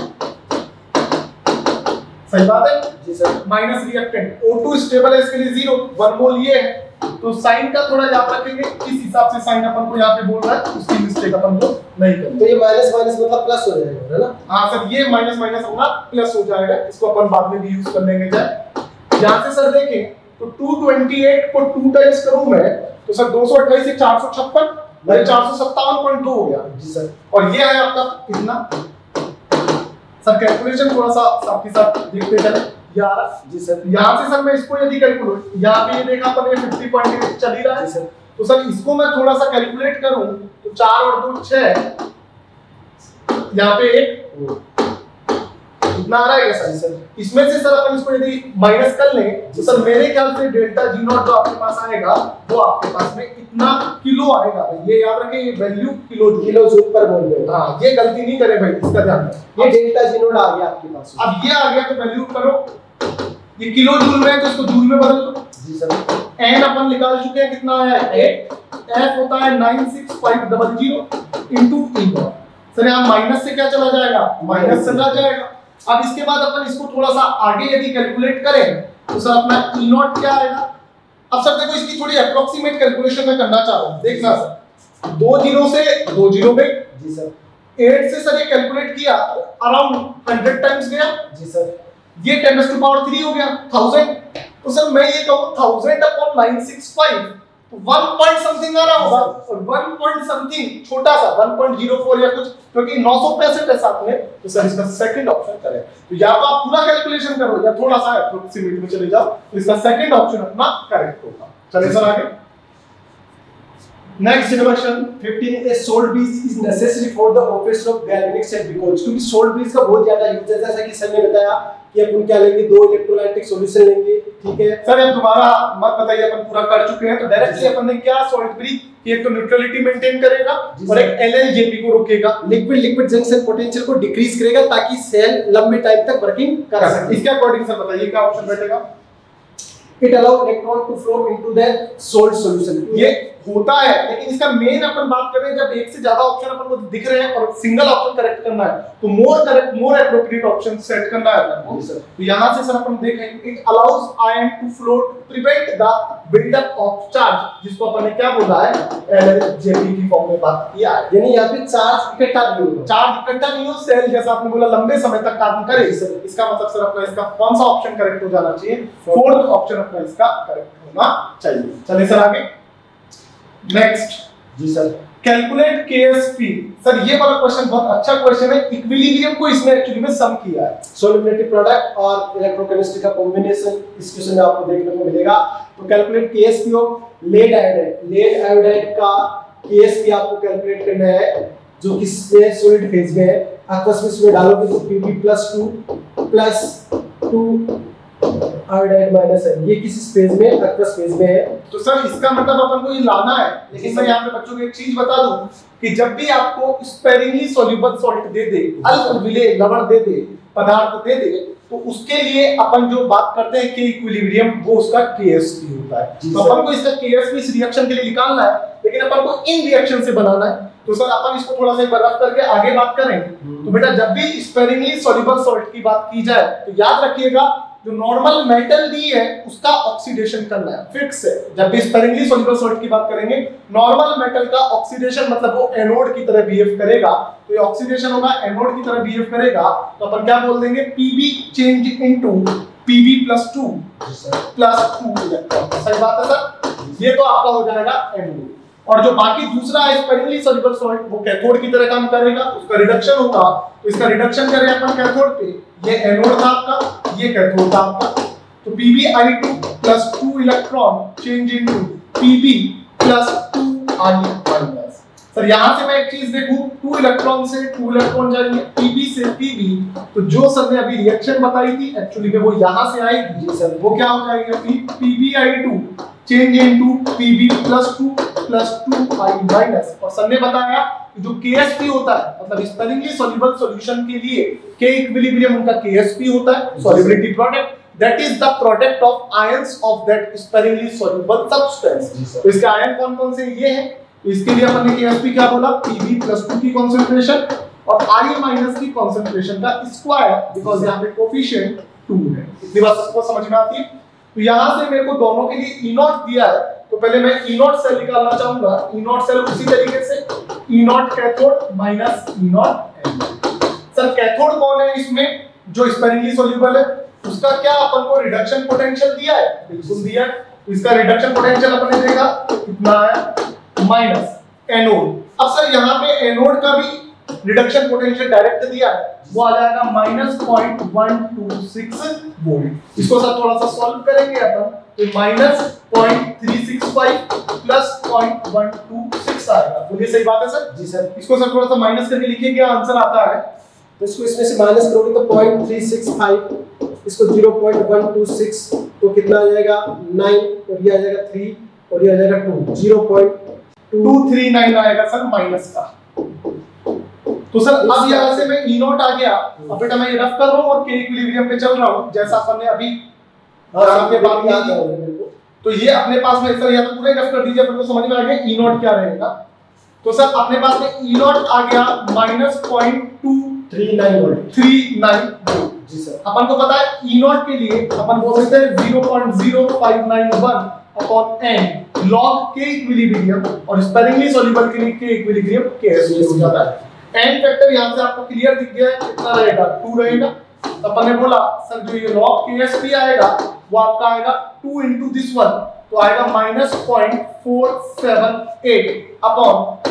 सही बात है। जी sir, minus reactant O2 stable है इसके लिए 0, 1 मोल ये है, तो साइन का थोड़ा याद रखेंगे किस हिसाब से साइन अपन को यहाँ पे बोल रहा है उसकी मिस्टेक अपन को नहीं करनी। तो ये माइनस माइनस मतलब प्लस हो जाएगा है ना। हाँ सर, ये माइनस माइनस अपना प्लस हो जाएगा, इसको अपन बाद में भी यूज कर लेंगे। चाहे यहाँ से सर देखें तो 228 को 2 टाइम्स करूं मैं तो सर 228 से 456 मेरे 457.2 हो गया। जी सर, और ये है आपका कितना सर, कैलकुलेशन थोड़ा सा साथ ही साथ देखते चले 11। जी सर, यहाँ से सर मैं इसको यदि कैलकुलेट, यहाँ पे ये देखा अपन ये 50.8 चल ही रहा है। जी सर, तो सर इसको मैं थोड़ा सा कैलकुलेट करूं तो 4 और 2 6, यहाँ पे 1 कितना आ रहा है सर। सर इसमें से सर अपन इसको यदि माइनस कर लें तो सर मेरे ख्याल से डेल्टा G0 जो आपके पास आएगा वो आपके पास में इतना किलो आएगा। ये याद रखें, ये वैल्यू किलो जूल पर बोल रहे हो। हाँ, ये गलती नहीं करे भाई, इसका ध्यान रखें। ये डेल्टा G0 आ गया आपके पास, अब ये आ गया तो वैल्यू करो, ये किलो जूल में है तो इसको जूल में बदल दो। जी सर, n अपन निकाल चुके हैं, कितना आया है 8, f होता है 96500 इनटू E0। सर यहाँ माइनस से क्या चला जाएगा, माइनस चला जाएगा। अब इसके बाद अपन इसको थोड़ा सा आगे यदि कैलकुलेट करें तो सर अपना E0 क्या आएगा। अब सर देखो इसकी थोड़ी अप्रोक्सीमेट कैलकुलेशन मैं करना चाह रहा हूं, देखना सर 2 जीरो से 2 जीरो गई जी सर। 8 से सर ये कैलकुलेट किया अराउंड 100 टाइम्स गया जी सर। ये 10⁻³ हो गया 1000। तो सर मैं ये कहूं 1000/965 तो 1 पॉइंट समथिंग आ रहा होगा और 1 पॉइंट समथिंग छोटा सा 1.04 या कुछ, क्योंकि 965 है साथ में, तो सर इसका सेकंड ऑप्शन करें। तो या तो आप पूरा कैलकुलेशन करो या थोड़ा सा अप्रोक्सीमेट में चले जाओ, तो इसका सेकंड ऑप्शन अपना करेक्ट होगा। चलिए सर आगे next question 15 a salt bridge is necessary for the operation of galvanic cell because क्योंकि salt bridge का बहुत ज्यादा यूज है, जैसा कि सर ने बताया कि अपन क्या लेंगे, 2 इलेक्ट्रोलाइटिक सॉल्यूशन लेंगे, ठीक है सर। अब दोबारा मत बताइए, अपन पूरा कर चुके हैं। तो डायरेक्टली अपन ने क्या सॉल्ट ब्रिज की एक तो न्यूट्रलिटी मेंटेन करेगा और एक LLJP को रोकेगा, लिक्विड लिक्विड जंक्शन पोटेंशियल को डिक्रीज करेगा ताकि सेल लंबे टाइम तक वर्किंग कर सके। इसके अकॉर्डिंग सर बताइए क्या ऑप्शन बैठेगा। It allow electron to flow into the salt solution। ये होता है, लेकिन इसका मेन अपन बात कर रहे हैं जब एक से ज्यादा ऑप्शन अपन को दिख रहे हैं और सिंगल ऑप्शन करेक्ट करना है तो मोर एप्रोप्रिएट ऑप्शन सेट करना है अपन को। तो यहां से सर अपन देखेंगे it allows ion to flow to prevent the buildup of charge, जिसको अपन ने क्या बोला है LLJP की फॉर्म में बात किया है। यानी यहां पे चार्ज इकट्ठा नहीं होगा, चार्ज इकट्ठा नहीं हो, सेल जैसा आपने बोला लंबे समय तक काम करे। इसका मतलब सर अपना इसका कौन सा ऑप्शन करेक्ट हो जाना चाहिए, फोर्थ ऑप्शन अपना इसका करेक्ट होना चाहिए। चलिए सर आगे नेक्स्ट जी सर। Calculate KSP। सर ये वाला क्वेश्चन बहुत अच्छा क्वेश्चन है, इक्विलिब्रियम को इसमें एक्चुअली में सम किया है, सोल्युबिलिटी प्रोडक्ट और इलेक्ट्रोकेमिस्ट्री का कॉम्बिनेशन इस क्वेश्चन में आपको देखने को मिलेगा। तो calculate KSP of lead iodide, lead iodide का KSP आपको कैलकुलेट करना है जो कि सॉलिड फेज में है। aqueous में डालोगे तो Pb+2 +2 आयोडाइड माइनस है, ये किस फेज में, एक्वस फेज में है। तो सर इसका मतलब अपन को ये लाना है, लेकिन मैं यहाँ पे बच्चों को एक चीज बता दूं कि जब भी आपको स्पेरिंगली सॉल्युबल सॉल्ट दे दे, अल्प विलेय लवण दे दे, पदार्थ दे दे, तो उसके लिए अपन जो बात करते हैं कि इक्विलिब्रियम, वो उसका KSP होता है। तो अपन को इसका KSP इस रिएक्शन के लिए निकालना है, लेकिन अपन को इन रिएक्शन से बनाना है। तो सर अपन इसको थोड़ा सा एक बार रफ करके आगे बात करें। तो बेटा जब भी स्पेरिंगली सॉल्युबल सॉल्ट की बात की जाए तो याद रखिएगा जो नॉर्मल मेटल दी है उसका ऑक्सीडेशन करना है, फिक्स है। जब भी स्पेरिंगली सॉल्युबल सॉल्ट की बात करेंगे, नॉर्मल मेटल का ऑक्सीडेशन मतलब वो एनोड की तरह बिहेव करेगा, तो ये ऑक्सीडेशन होगा, एनोड की तरह बिहेव करेगा, तो अपन क्या बोल देंगे Pb change into Pb+2 +2 electron. सही बात है सर, ये तो आपका हो जाएगा एनोड। और जो बाकी दूसरा है स्पेरिंगली सॉल्युबल सॉल्ट, वो कैथोड की तरह काम करेगा, उसका रिडक्शन होगा, तो इसका रिडक्शन करें अपन कैथोड पे, ये एनोड था आपका, ये कैथोड था आपका, तो Pbi2 +2 electron change into Pb+2 I-। Sir यहां से मैं एक चीज देखूं, 2 इलेक्ट्रॉन से 2 इलेक्ट्रॉन जाएंगे, Pb से Pb, तो जो सर ने अभी रिएक्शन बताई थी एक्चुअली में वो यहां से आएगी जी सर, वो क्या हो जाएगी Pbi2 change into Pb+2 +2 I-। और सर ने बताया कि जो KSP होता है, मतलब स्पेरिंगली सॉल्युबल सॉल्यूशन के लिए K इक्विलिब्रियम उनका KSP होता है, solubility product, that is the product of ions of that sparingly soluble substance. तो इसके आयन कौन-कौन से ये हैं, तो इसके लिए अपन ने KSP क्या बोला, Pb+2 की कंसंट्रेशन और I- की कंसंट्रेशन का स्क्वायर, बिकॉज़ यहां पे कोएफिशिएंट 2 है। इतनी बात सबको समझ में आती है। तो यहां से मेरे को दोनों के लिए E0 दिया है, तो पहले मैं E0 सेल निकालना चाहूंगा। E0 सेल उसी तरीके से E0 cathode minus E0 anode. Sir cathode कौन है इसमें, जो स्पेरिंगली सॉल्युबल है, उसका क्या अपन को रिडक्शन पोटेंशियल दिया है, बिल्कुल दिया है। तो इसका रिडक्शन पोटेंशियल अपन ने देखा कितना है माइनस एनोड। अब सर यहाँ पे एनोड का भी रिडक्शन पोटेंशियल डायरेक्ट दिया है, वो आ जाएगा -0.126 वोल्ट। इसको सर थोड़ा सा सॉल्व करेंगे अपन, तो -0.365 प्लस 0.126 आएगा। बोलिए सही बात है सर? जी सर। इसको सर थोड़ा सा माइनस करके लिखिए, क्या आंसर आता है। तो इसको इसमें से माइनस करोगे तो 0.365, इसको 0.126 तो कितना आ जाएगा 9, और ये आ जाएगा 3 और ये आ जाएगा 2, 0.239 आएगा सर माइनस का। तो सर अब यहाँ से मैं E0 आ गया, अब बेटा मैं ये रफ कर रहा हूँ और K इक्विलिब्रियम पे चल रहा हूँ, जैसा अपन ने अभी आपके बात किया था। तो ये अपने पास में सर या तो पूरा रफ कर दीजिए, अपन को समझ में आ गया E0 क्या रहेगा। तो सर अपने पास में E0 आ गया -0.239 वोल्ट। जी सर। अपन को पता है E0 के लिए अपन बोल सकते हैं 0.0591 upon n log k equilibrium और स्पेरिंगली सॉल्युबल के लिए k इक्विलिब्रियम KSP हो जाता है। एन फैक्टर यहां से आपको क्लियर दिख गया है, कितना रहेगा 2 रहेगा। तो अपन ने बोला सर जो ये log KSP आएगा वो आपका आएगा 2 into this one, तो आएगा -0.478 अपॉन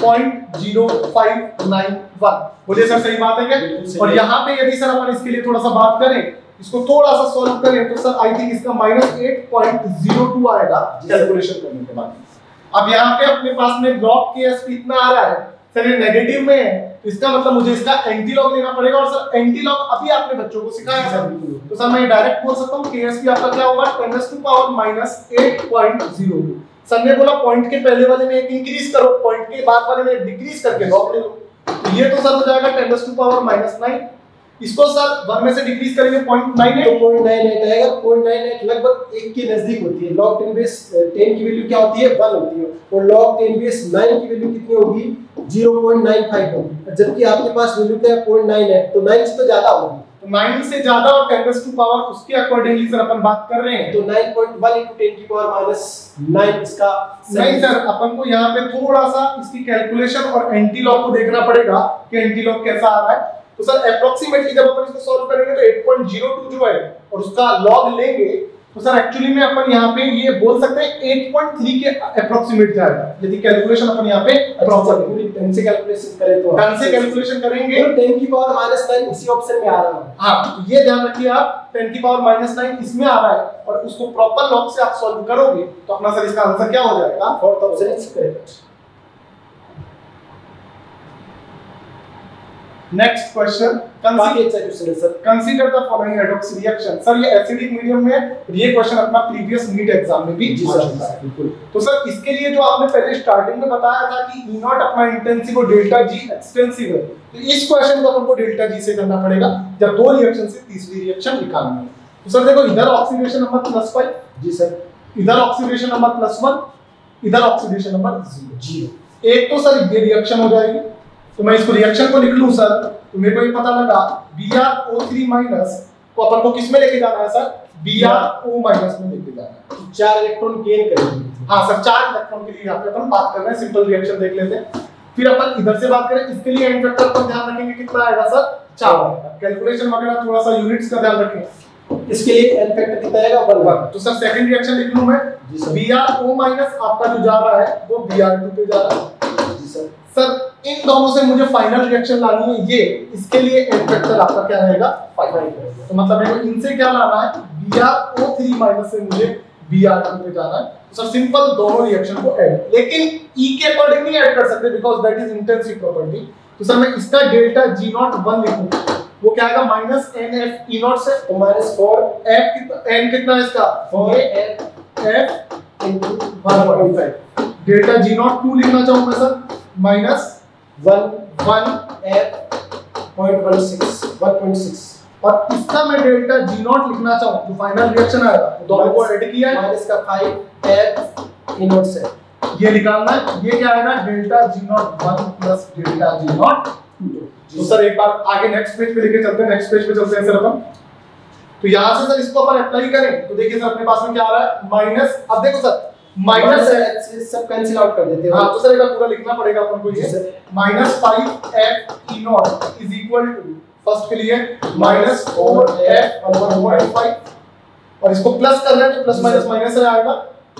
0.0591। बोलिए सर सही बात है क्या? और यहाँ पे यदि सर अपन इसके लिए थोड़ा सा बात करें, इसको थोड़ा सा सॉल्व करें तो सर आई थिंक इसका -8.02 आएगा कैलकुलेशन करने के बाद। अब यहाँ पे अपने पास में log KSP इतना आ रहा है, सर ये नेगेटिव में है तो इसका मतलब मुझे इसका एंटी लॉग लेना पड़ेगा। और सर एंटी लॉग अभी आपने बच्चों को सिखाया सर, तो सर मैं डायरेक्ट बोल सकता हूँ KSP आपका क्या होगा 10⁻⁻8.02। सर ने बोला पॉइंट के पहले वाले में एक इंक्रीज करो, पॉइंट के बाद वाले में एक डिक्रीज करके लॉग ले लो, तो ये तो सर हो जाएगा 10⁻⁹9। इसको सर 1 में से डिक्रीज करेंगे 0.98 तो 0.98 आएगा। 0.98 लगभग 1 के नजदीक होती है। log 10 बेस 10 की वैल्यू क्या होती है 1 होती है, और log 10 बेस 9 की वैल्यू कितनी होगी 0.95 होगी, जबकि आपके पास वैल्यू क्या है 0.98, तो 9 से तो ज्यादा होगी। तो 9 से ज्यादा और 10⁻, उसके अकॉर्डिंगली सर अपन बात कर रहे हैं, तो 9.1 × 10⁻⁹9 इसका नहीं सर अपन को यहाँ पे थोड़ा सा इसकी कैलकुलेशन और एंटी लॉग को देखना पड़ेगा कि एंटी लॉग कैसा आ रहा है। तो सर अप्रोक्सीमेटली जब अपन इसको सॉल्व करेंगे तो 8.02 जो है और उसका लॉग लेंगे तो सर एक्चुअली में अपन यहाँ पे ये बोल सकते हैं 8.3 के अप्रोक्सीमेट जाएगा यदि कैलकुलेशन अपन यहाँ पे पूरी 10 से कैलकुलेशन करें तो 10 से कैलकुलेशन करेंगे तो 10⁻⁹9 इसी ऑप्शन में आ रहा है। हाँ तो ये ध्यान रखिए आप 10⁻⁹9 इसमें आ रहा है और उसको प्रॉपर लॉग से आप सॉल्व करोगे तो अपना सर इसका आंसर क्या हो जाएगा, fourth option is correct. Next question, consider the following redox reaction. Sir ये एसिडिक मीडियम में ये क्वेश्चन अपना प्रीवियस नीट एग्जाम में भी जी सर बिल्कुल। तो सर इसके लिए जो आपने पहले स्टार्टिंग में बताया था कि E नॉट अपना इंटेंसिव और डेल्टा G एक्सटेंसिव है, तो इस क्वेश्चन को अपन को डेल्टा G से करना पड़ेगा जब दो रिएक्शन से तीसरी रिएक्शन निकालनी है। तो सर देखो इधर ऑक्सीडेशन नंबर +5 जी सर, इधर ऑक्सीडेशन नंबर +1, इधर ऑक्सीडेशन नंबर 0। एक तो सर ये रिएक्शन हो जाएगी, तो मैं इसको रिएक्शन को लिख लूं सर, तो मेरे को ये पता लगा BrO3- को अपन को किस में लेके जाना है सर, BrO- में लेके जाना है। 4 इलेक्ट्रॉन गेन करेंगे। हाँ सर 4 इलेक्ट्रॉन के लिए यहाँ पे अपन बात कर रहे हैं, सिंपल रिएक्शन देख लेते हैं। फिर अपन इधर से बात करें, इसके लिए एंड फैक्टर पर ध्यान रखेंगे कितना आएगा सर 4। कैलकुलेशन वगैरह थोड़ा सा यूनिट्स का ध्यान रखें। इसके लिए एन फैक्टर कितना आएगा 1। तो सर सेकंड रिएक्शन लिख लूं मैं, BrO- आपका जो जा रहा है वो Br2 पे जा रहा है। जी सर। सर इन दोनों से मुझे फाइनल रिएक्शन लानी है ये, इसके लिए एन फैक्टर आपका क्या रहेगा 5 रहेगा। तो मतलब मेरे को इनसे क्या लाना है, BrO3- से मुझे Br2 पे जाना है। तो सर सिंपल दोनों रिएक्शन को ऐड, लेकिन E के अकॉर्डिंग नहीं ऐड कर सकते because that is intensive property. तो सर मैं इसका डेल्टा G01 लिखूं, वो क्या आएगा -NF E0 से, तो -4 F कितना, N कितना है इसका 4F × 1.5। डेल्टा G02 लिखना चाहूं मैं सर -1F.16 और इसका मैं डेल्टा G0 लिखना चाहूं तो फाइनल रिएक्शन आएगा, तो दोनों को ऐड किया है माइनस का 5F E0 से ये निकालना है। ये क्या आएगा delta G01 plus delta G02। तो सर एक बार आगे नेक्स्ट पेज पे लेके चलते हैं, नेक्स्ट पेज पे चलते हैं सर अपन। तो यहां से सर इसको अपन अप्लाई करें तो देखिए सर अपने पास में क्या आ रहा है माइनस, अब देखो सर माइनस से सब कैंसिल आउट कर देते हैं। हां तो सर एक बार पूरा लिखना पड़ेगा अपन को ये -5F E0 is equal to first के लिए -4F 1.5 और इसको प्लस करना है तो प्लस माइनस माइनस से आएगा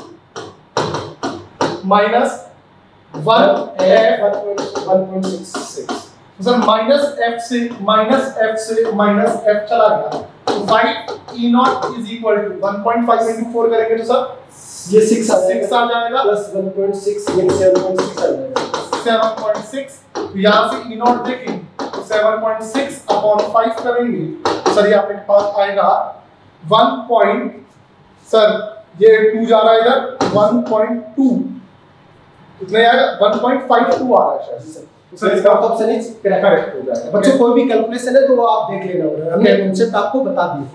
-1F 1.66। सर -F से -F चला गया तो 5 E0 is equal to 1.5 into 4 करेंगे तो सर ये 6 आ जाएगा प्लस 1.6 ये 7.6 आ जाएगा 7.6। तो यहां से E0 देखें तो 7.6 अपॉन 5 करेंगे तो सर ये आपके पास आएगा 1. सर ये 2 जा रहा है इधर 1.2 कितने आएगा 1.52 आ रहा है शायद सर। तो सर इसका ऑप्शन इज करेक्ट हो जाएगा। बच्चों कोई भी कैलकुलेशन है तो वो आप देख लेना, हमने कॉन्सेप्ट आपको बता दिया।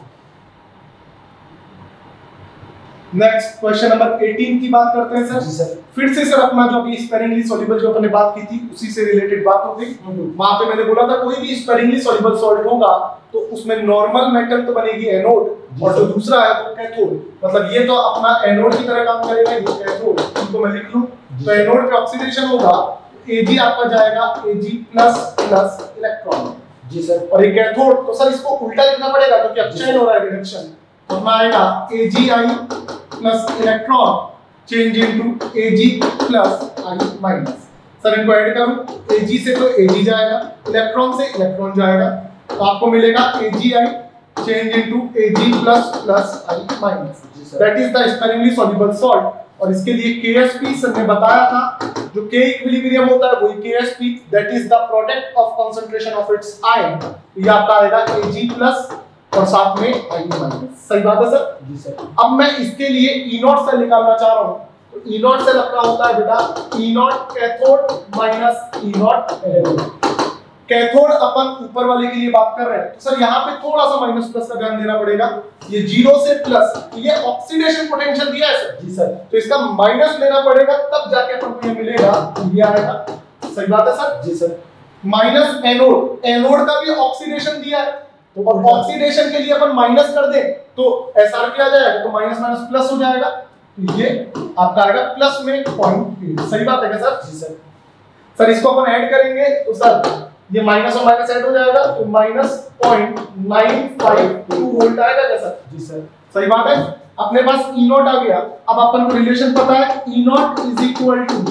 नेक्स्ट क्वेश्चन नंबर 18 की बात करते हैं सर। जी सर। फिर से सर अपना जो अभी स्पेरिंगली सॉल्युबल जो अपन ने बात की थी उसी से रिलेटेड बात हो गई। वहां पे मैंने बोला था कोई भी स्पेरिंगली सॉल्युबल सॉल्ट होगा तो उसमें नॉर्मल मेटल तो बनेगी एनोड और जो दूसरा है वो कैथोड। मतलब ये तो अपना एनोड की तरह काम करेगा, ये कैथोड। तो तो मैं लिख लूं, तो एनोड पे ऑक्सीडेशन होगा, Ag आपका जाएगा Ag प्लस प्लस इलेक्ट्रॉन। जी सर। और ये कैथोड, तो सर इसको उल्टा लिखना पड़ेगा क्योंकि अब चेंज हो रहा है रिडक्शन, तो हमें आएगा AgI plus electron change into Ag plus I minus. Sir इनको ऐड करूं, Ag से तो Ag जाएगा, इलेक्ट्रॉन से इलेक्ट्रॉन जाएगा, तो आपको मिलेगा AgI change into Ag plus plus I minus. That is the sparingly soluble salt. और इसके लिए KSP सर ने बताया था, जो K इक्विलिब्रियम होता है वही KSP, that is the product of concentration of its ion. ये आपका आएगा Ag प्लस और साथ में I माइनस। सही बात है सर? जी सर। अब मैं इसके लिए E0 सेल निकालना चाह रहा हूं, तो E0 सेल अपना होता है बेटा E0 cathode minus E0 anode. Cathode अपन ऊपर वाले के लिए बात कर रहे हैं, तो सर यहाँ पे थोड़ा सा माइनस प्लस का ध्यान देना पड़ेगा। ये 0 से प्लस, ये ऑक्सीडेशन पोटेंशियल दिया है सर। जी सर। तो इसका माइनस लेना पड़ेगा, तब जाके अपन को ये मिलेगा, ये आएगा। सही बात है सर? जी सर। माइनस एनोड, एनोड का भी ऑक्सीडेशन दिया है, तो और ऑक्सीडेशन के लिए अपन माइनस कर दें तो SR क्या आ जाएगा, तो माइनस माइनस प्लस हो जाएगा, तो ये आपका आएगा प्लस में 0.8। सही बात है क्या सर? जी सर। सर इसको अपन ऐड करेंगे तो सर ये माइनस और माइनस ऐड हो जाएगा, तो माइनस 0.952 वोल्ट आएगा क्या सर? जी सर। सही बात है। अपने पास E0 आ गया, अब अपन को रिलेशन पता है E0 is equal to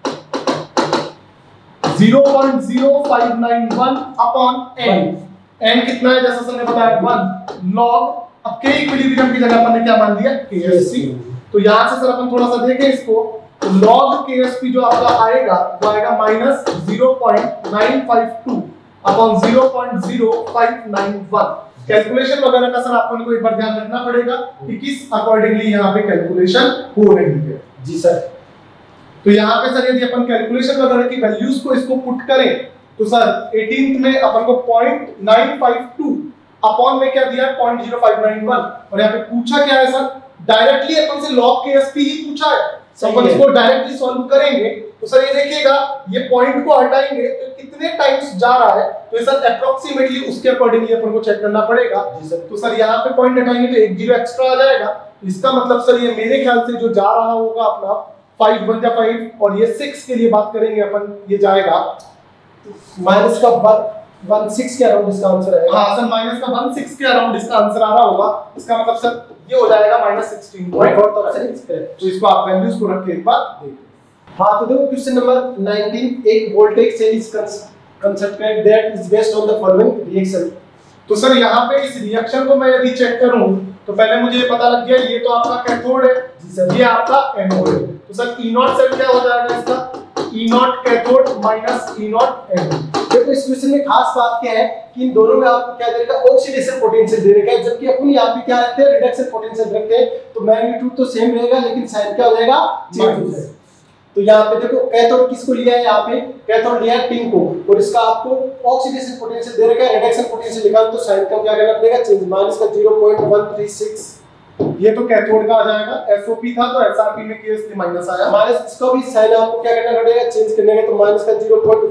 0.0591 upon n। n कितना है जैसा सर ने बताया 1 log, अब K इक्विलिब्रियम की जगह अपन ने क्या मान लिया KSP। तो यहां से सर अपन थोड़ा सा देखें इसको, तो log KSP जो आपका आएगा वो आएगा माइनस 0.952 अपॉन 0.0591। कैलकुलेशन वगैरह का सर अपन को एक बार ध्यान रखना पड़ेगा कि किस अकॉर्डिंगली यहाँ पे कैलकुलेशन हो रही है। जी सर। तो यहाँ पे सर यदि अपन कैलकुलेशन वगैरह की वैल्यूज को इसको पुट करें तो सर 18th में अपन को 0.952 अपॉन में क्या दिया है 0.0591, और यहाँ पे पूछा क्या है सर, डायरेक्टली अपन से log KSP ही पूछा है। अपन इसको डायरेक्टली सॉल्व करेंगे तो सर ये देखिएगा, ये पॉइंट को हटाएंगे तो कितने टाइम्स जा रहा है, तो ये सर अप्रोक्सीमेटली उसके अकॉर्डिंगली अपन को चेक करना पड़ेगा। तो सर यहाँ पे पॉइंट हटाएंगे तो एक जीरो एक्स्ट्रा आ जाएगा, इसका मतलब सर ये मेरे ख्याल से जो जा रहा होगा अपना 5 बन जा 5, और ये 6 के लिए बात करेंगे अपन, ये जाएगा माइनस का 16 के अराउंड इसका आंसर है। हाँ सर, माइनस का 16 के अराउंड इसका आंसर आ रहा होगा, इसका मतलब सर ये हो जाएगा -16.4। तो इसको आप वैल्यूज को रख के एक बार देखिए। हाँ तो देखो क्वेश्चन नंबर 19, एक voltage cell is constructed that is based on the following reaction. तो सर यहाँ पे इस रिएक्शन को मैं यदि चेक करूं तो पहले मुझे ये पता लग गया, ये तो आपका कैथोड है, ये आपका एनोड है। तो सर E0 सेल क्या हो जाएगा इसका, E0 cathode minus E0 anode. देखो इस क्वेश्चन में खास बात क्या है कि इन दोनों में आपको क्या देगा, ऑक्सीडेशन पोटेंशियल दे रखा है, जबकि अपन यहाँ पे क्या रखते हैं, रिडक्शन पोटेंशियल रखते हैं। तो मैग्नीट्यूड तो सेम रहेगा लेकिन साइन क्या हो जाएगा, चेंज हो जाएगा। तो यहाँ पे देखो कैथोड किसको लिया है, यहाँ पे कैथोड लिया है टिन को, और इसका आपको ऑक्सीडेशन पोटेंशियल दे रखा है, रिडक्शन पोटेंशियल निकाल तो साइन का क्या करना पड़ेगा, चेंज, माइनस का 0.136। ये तो कैथोड का आ जाएगा, SOP था तो SRP में KSP माइनस आया, माइनस इसका भी साइन आपको क्या करना पड़ेगा, चेंज करने का, तो माइनस का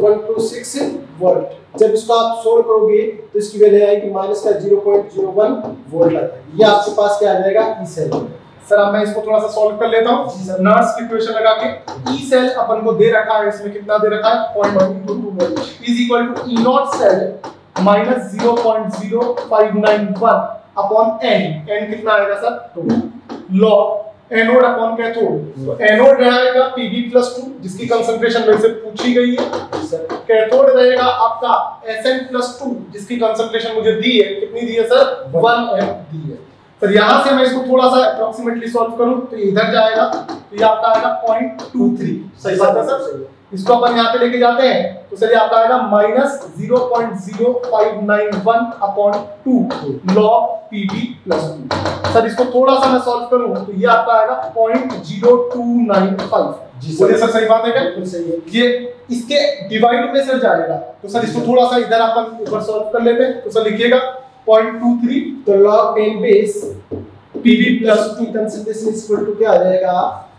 0.126 वोल्ट। जब इसको आप सोल्व करोगे तो इसकी वैल्यू आएगी माइनस का 0.01 वोल्ट आ जाएगा। ये आपके पास क्या आ जाएगा, ई सेल। सर अब मैं इसको थोड़ा सा सॉल्व कर लेता हूं नर्स की इक्वेशन लगा के। ई सेल अपन को दे रखा है, इसमें कितना दे रखा है 0.122 volt is equal to E0 cell minus 0.0591 upon n कितना आएगा sir 2 log anode upon cathode. तो एनोड रहेगा Pb+2 जिसकी कंसंट्रेशन वैसे पूछी गई है, कैथोड रहेगा आपका Sn+2 जिसकी कंसंट्रेशन मुझे दी है, कितनी दी है सर 1m दी है। सर यहाँ से मैं इसको थोड़ा सा अप्रोक्सीमेटली सॉल्व करूं तो इधर जाएगा, तो ये आपका आएगा 0.23। सही बात है सर, इसको अपन यहाँ पे लेके जाते हैं तो सर ये आपका आएगा minus 0.0591 upon 2 log Pb+2। Sir इसको थोड़ा सा मैं सॉल्व करूं तो ये आपका आएगा 0.0295। बोलिए सर सही बात है क्या? बिल्कुल सही है। ये इसके डिवाइड में सर जाएगा, तो सर इसको थोड़ा सा इधर अपन ऊपर सॉल्व कर लेते हैं। तो सर लिखिएगा 0.23, तो log 10 base Pb+2 concentration equal to क्या आ जाएगा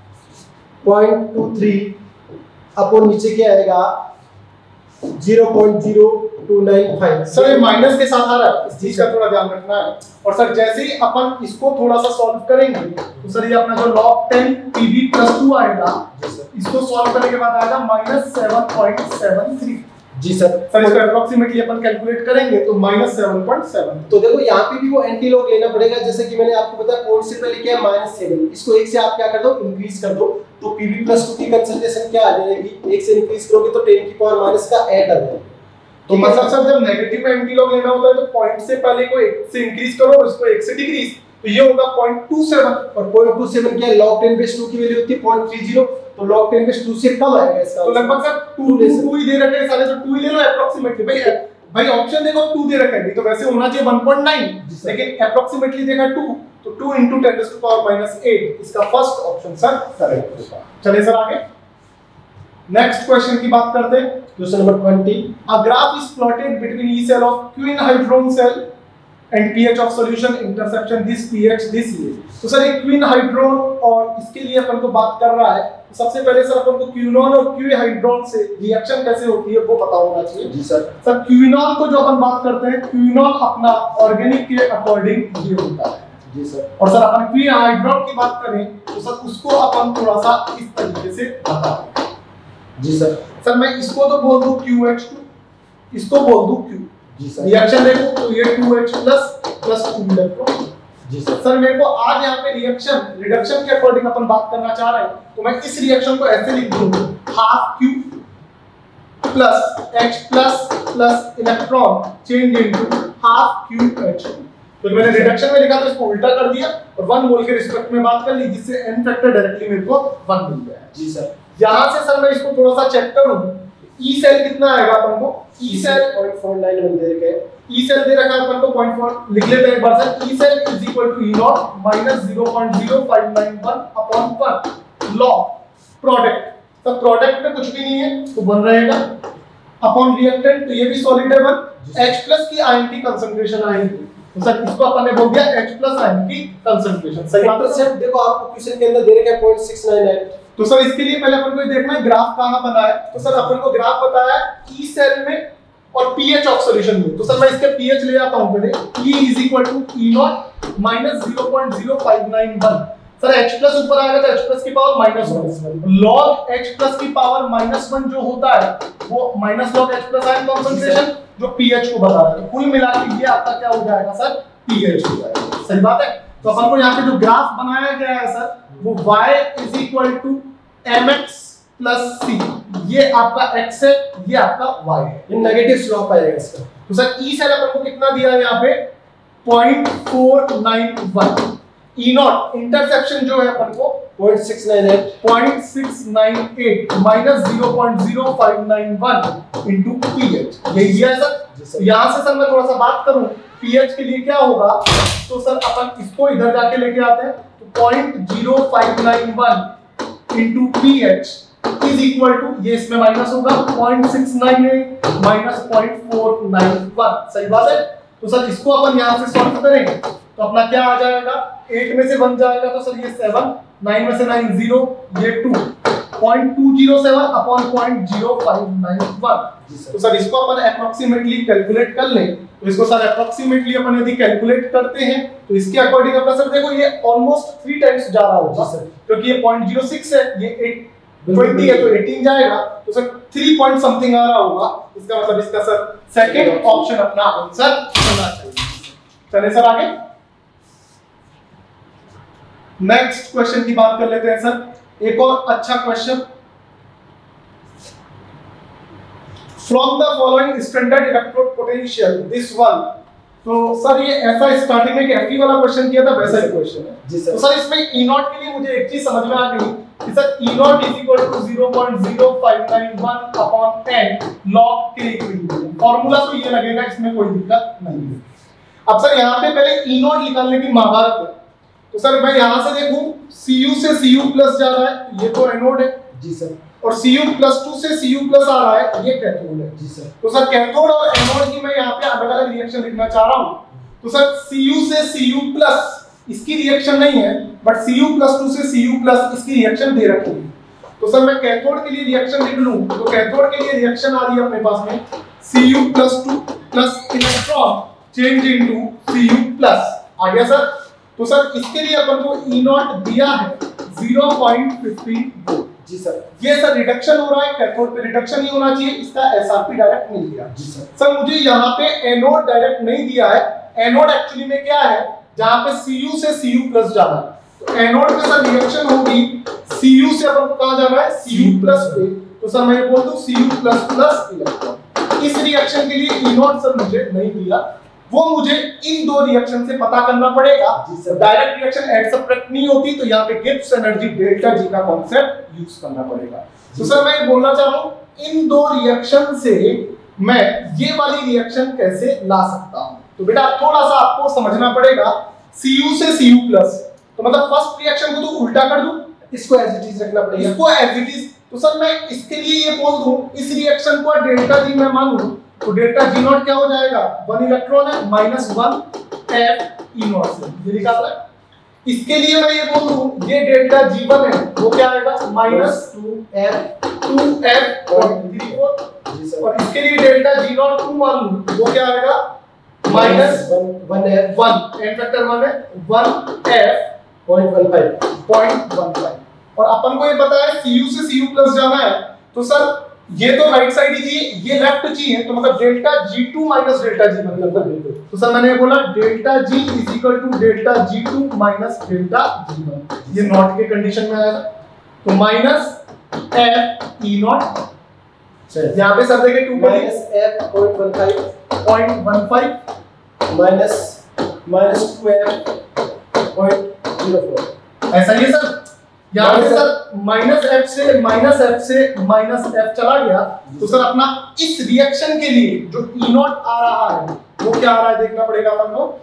0.23 अपॉन नीचे क्या आएगा 0.0295। सर ये माइनस के साथ आ रहा है, इस चीज का थोड़ा ध्यान रखना है। और सर जैसे ही अपन इसको थोड़ा सा सॉल्व करेंगे तो सर ये अपना जो log 10 Pb+2 आएगा इसको सॉल्व करने के बाद आएगा -7.73। जी सर। सर इसको अप्रोक्सीमेटली अपन कैलकुलेट करेंगे तो -7.7। तो देखो यहाँ पे भी वो एंटी लॉग लेना पड़ेगा, जैसे कि मैंने आपको बताया पॉइंट से पहले क्या है -7, इसको 1 से आप क्या कर दो इंक्रीज कर दो, तो pb+2 की कंसंट्रेशन क्या आ जाएगी, 1 से इंक्रीज करोगे तो 10 की पावर माइनस का 8 आ जाएगा। तो मतलब सर जब नेगेटिव में एंटी लॉग लेना होता है तो पॉइंट से पहले को 1 से इंक्रीज करो और इसको 1 से डिक्रीज, तो ये होगा 0.27 और 0.27 क्या है, log 10/2 की वैल्यू होती है 0.30, तो log 10/2 से कम आएगा इसका। तो लगभग सर 2 ही दे रखे हैं सारे, तो 2 ही ले लो अप्रोक्सीमेटली। भाई ऑप्शन देखो 2 दे रखा है, तो वैसे होना चाहिए 1.9, लेकिन अप्रोक्सीमेटली देखा 2, तो 2 × 10⁻⁸ इसका फर्स्ट ऑप्शन सर करेक्ट होगा। चलिए सर आगे नेक्स्ट क्वेश्चन की बात करते हैं। Question number 20, a graph is plotted between E cell of queen hydron cell and pH of solution intersection this pH this ये। तो सर एक क्वीन हाइड्रोन और इसके लिए अपन को बात कर रहा है, तो सबसे पहले सर अपन को क्विनोन और क्यू हाइड्रोन से रिएक्शन कैसे होती है वो पता होना चाहिए। जी सर। सर क्विनोन को जो अपन बात करते हैं, क्विनोन अपना ऑर्गेनिक के अकॉर्डिंग ये होता है। जी सर। और सर अपन क्वीन हाइड्रोन की बात करें तो सर उसको अपन थोड़ा सा इस तरीके से बताते हैं। जी सर। सर मैं इसको तो बोल दूं QH2, इसको बोल दूं Q। जी सर। रिएक्शन देखो तो ये 2H प्लस 2 इलेक्ट्रॉन। जी सर। सर मेरे को आज यहाँ पे रिडक्शन के अकॉर्डिंग अपन बात करना चाह रहे हैं, तो मैं इस रिएक्शन को ऐसे लिख दूंगा, half Q plus H plus electron change into half QH। तो मैंने रिडक्शन में लिखा तो इसको उल्टा कर दिया और 1 मोल के रिस्पेक्ट में बात कर ली, जिससे n फैक्टर डायरेक्टली मेरे को 1 मिल गया। जी सर। यहां से सर मैं इसको थोड़ा सा चेक करूं, ई सेल कितना आएगा अपन को, ई सेल 0.491 दे रखा है, ई सेल दे रखा है अपन को 0.4 लिख लेते हैं एक बार sir. E cell is equal to E naught minus 0.0591 upon 1 log product. तो प्रोडक्ट में कुछ भी नहीं है तो बन रहेगा अपॉन रिएक्टेंट, तो ये भी सॉलिड है 1, H+ की आयन की कंसंट्रेशन आएगी, तो सर इसको अपन ने बोल दिया H+ आयन की कंसंट्रेशन। सही बात है सर। देखो आपको क्वेश्चन के अंदर दे रखा है 0.698, तो सर इसके लिए पहले अपन को देखना है ग्राफ कहां बना है। तो सर अपन को ग्राफ बताया ई सेल में और पीएच ऑफ सॉल्यूशन में, तो सर मैं इसके पीएच ले आता हूं पहले, E = E0 minus 0.0591। Sir H+ ऊपर आएगा तो H+ की पावर -1 log H+ की पावर -1 जो होता है वो minus log H+ ion concentration जो पीएच को बता रहा है, तो कुल मिला के ये आपका क्या हो जाएगा सर, पीएच हो जाएगा। सही बात है। तो अपन को यहाँ पे जो ग्राफ बनाया गया है सर वो y = mx + c, ये आपका x है, ये आपका y है, ये नेगेटिव स्लोप आएगा इसका। तो सर ई सेल अपन को कितना दिया है यहाँ पे 0.491, E0 इंटरसेप्शन जो है अपन को 0.698 माइनस 0.0591 इनटू pH, यही दिया है सर। यहाँ से सर मैं थोड़ा सा बात करूं pH के लिए क्या होगा, तो सर अपन इसको इधर जाके लेके आते हैं, तो 0.0591 into pH is equal to, ये इसमें माइनस होगा 0.698 माइनस 0.491। सही बात है। तो सर इसको अपन यहाँ से सॉल्व करेंगे तो अपना क्या आ जाएगा, 8 में से 1 जाएगा तो सर ये 7, 9 में से 9 0, ये 2, 0.207 अपॉन 0.0591। तो सर इसको अपन अप्रोक्सीमेटली कैलकुलेट कर लें, तो इसको सर अप्रोक्सीमेटली अपन यदि कैलकुलेट करते हैं तो इसके अकॉर्डिंग अपना सर देखो ये ऑलमोस्ट 3 टाइम्स जा रहा होगा सर, क्योंकि ये 0.06 है, ये 20 है तो 18 जाएगा, तो सर 3 पॉइंट समथिंग आ रहा होगा। इसका मतलब इसका सर सेकंड ऑप्शन अपना आंसर होना चाहिए। चलिए सर आगे नेक्स्ट क्वेश्चन की बात कर लेते हैं सर। एक और अच्छा question, from the following standard electrode potential this one. तो सर ये ऐसा स्टार्टिंग में Fe वाला क्वेश्चन किया था वैसा ही क्वेश्चन है जी सर। तो सर इसमें E0 के लिए मुझे एक चीज समझ में आ गई कि sir E0 = 0.0591 upon 10 log K equilibrium. Formula तो ये लगेगा, इसमें कोई दिक्कत नहीं है। अब सर यहाँ पे पहले E0 निकालने की महाभारत है, तो सर मैं यहाँ से देखूं Cu से Cu+ जा रहा है, ये तो एनोड है जी सर, और Cu+2 से Cu+ आ रहा है, ये कैथोड है जी सर। तो सर कैथोड और एनोड की मैं यहाँ पे अलग-अलग रिएक्शन लिखना चाह रहा हूँ। तो सर Cu से Cu+ इसकी रिएक्शन नहीं है, बट Cu+2 से Cu+ इसकी रिएक्शन दे रखी है। तो सर मैं कैथोड के लिए रिएक्शन लिख लूं, तो कैथोड के लिए रिएक्शन आ रही है अपने पास में Cu+2 plus electron change into Cu+। आ गया सर। तो सर इसके लिए अपन को E0 दिया है 0.15 वोल्ट जी सर। ये सर रिडक्शन हो रहा है, कैथोड पे रिडक्शन ही होना चाहिए, इसका एसआरपी डायरेक्ट मिल गया। जी सर। सर मुझे यहाँ पे एनोड डायरेक्ट नहीं दिया है, एनोड एक्चुअली में क्या है, जहाँ पे Cu से Cu प्लस जाना है, तो एनोड में सर रिएक्शन होगी Cu से अपन को कहाँ जाना है, Cu प्लस पे, तो सर मैं ये बोल दूं Cu प्लस प्लस इलेक्ट्रॉन। इस रिएक्शन के लिए E0 सर मुझे नहीं दिया, वो मुझे इन दो रिएक्शन से पता करना पड़ेगा। डायरेक्ट रिएक्शन ऐड सब्ट्रैक्ट नहीं होती, तो यहाँ पे गिब्स एनर्जी डेल्टा जी का कॉन्सेप्ट यूज करना पड़ेगा। तो सर मैं ये बोलना चाह रहा हूँ, इन दो रिएक्शन से मैं ये वाली रिएक्शन कैसे ला सकता हूँ। तो बेटा थोड़ा सा आपको समझना पड़ेगा, Cu से Cu प्लस, तो मतलब फर्स्ट रिएक्शन को तो उल्टा कर दूं, इसको एज इट इज रखना पड़ेगा, इसको एज इट इज। तो सर मैं इसके लिए ये बोल दूं, इस रिएक्शन को डेल्टा जी मैं मानूं, तो डेल्टा जी नॉट क्या हो जाएगा, 1 इलेक्ट्रॉन है माइनस 1 एफ ई नॉट से, ये लिखा था। इसके लिए मैं ये बोल दूं, ये डेल्टा जी1 है, वो क्या आएगा माइनस 2f और 34, और इसके लिए डेल्टा जी नॉट 2 मान लूं, वो क्या आएगा माइनस 1f, 1 एन फैक्टर 1 है 1f 0.15, और अपन को ये पता है Cu से Cu प्लस जाना है, तो सर ये तो राइट साइड ही चाहिए, ये लेफ्ट चाहिए, तो मतलब delta G2 minus delta G मतलब, तो सर मैंने बोला delta G is equal to delta G2 minus delta G1, ये नॉट के कंडीशन में आएगा, तो माइनस f E नॉट, यहाँ पे सर देखिए 2 माइनस f 0.15 माइनस 2f 0.04, ऐसा ही है सर। यहाँ पे सर माइनस f से माइनस f चला गया, तो सर अपना इस रिएक्शन के लिए जो E नॉट आ रहा है वो क्या आ रहा है देखना पड़ेगा अपन को,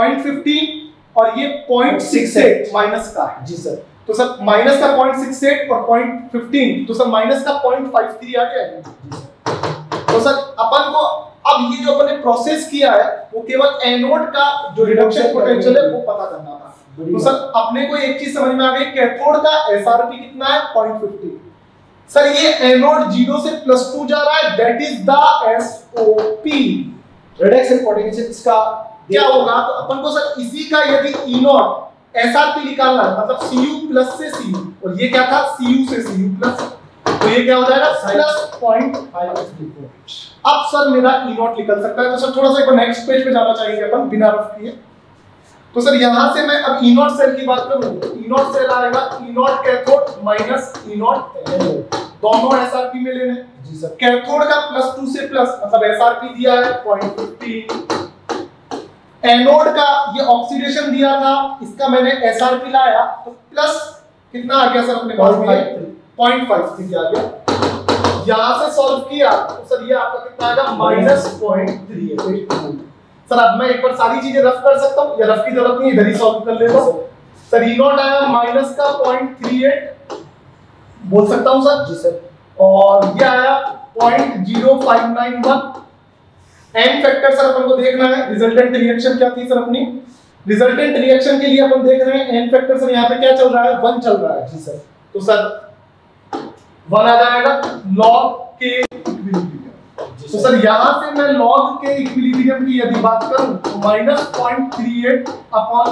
0.15 और ये 0.68 माइनस का है। जी सर। तो सर माइनस का 0.68 और 0.15, तो सर माइनस का 0.53 आ गया। तो सर अपन को अब ये जो अपन ने प्रोसेस किया है वो केवल एनोड का जो रिडक्शन पोटेंशियल है वो पता करना था। तो सर अपने को एक चीज समझ में आ गई, कैथोड का एसआरपी कितना है 0.50। सर ये एनोड 0 से +2 जा रहा है, that is the SOP, reduction potential इसका क्या होगा। तो अपन को सर इसी का यदि ई नॉट एसआरपी निकालना है, मतलब Cu प्लस से Cu, और ये क्या था Cu से Cu प्लस, तो ये क्या हो जाएगा प्लस 0.534। अब सर मेरा ई नॉट निकल सकता है। तो सर थोड़ा सा एक नेक्स्ट पेज पे जाना चाहिए अपन बिना रफ किए। तो सर यहां से मैं अब ई नॉट सेल की बात करूं, ई नॉट सेल आएगा E naught cathode minus E naught anode, दोनों एसआरपी में लेने। जी सर। कैथोड का +2 से प्लस, मतलब एसआरपी दिया है 0.50, एनोड का ये ऑक्सीडेशन दिया था, इसका मैंने एसआरपी लाया, तो प्लस कितना आ गया सर अपने पास में 0.53 आ गया। यहां से सॉल्व किया तो सर ये आपका कितना आएगा -0.38। सर अब मैं एक बार सारी चीजें रफ कर सकता हूं या रफ की जरूरत नहीं, इधर ही सॉल्व कर लेता हूं। सर ई नॉट आया माइनस का 0.38 बोल सकता हूं सर। जी सर। और ये आया 0.0591। एन फैक्टर सर अपन को देखना है, रिजल्टेंट रिएक्शन क्या थी सर अपनी। रिजल्टेंट रिएक्शन के लिए अपन देख रहे हैं एन फैक्टर सर यहाँ पे क्या चल रहा है 1 चल रहा है। जी सर। तो सर 1 आ जाएगा log के इक्विलिब्रियम। तो सर यहाँ से मैं log के इक्विलिब्रियम की यदि बात करूं तो -0.38 अपॉन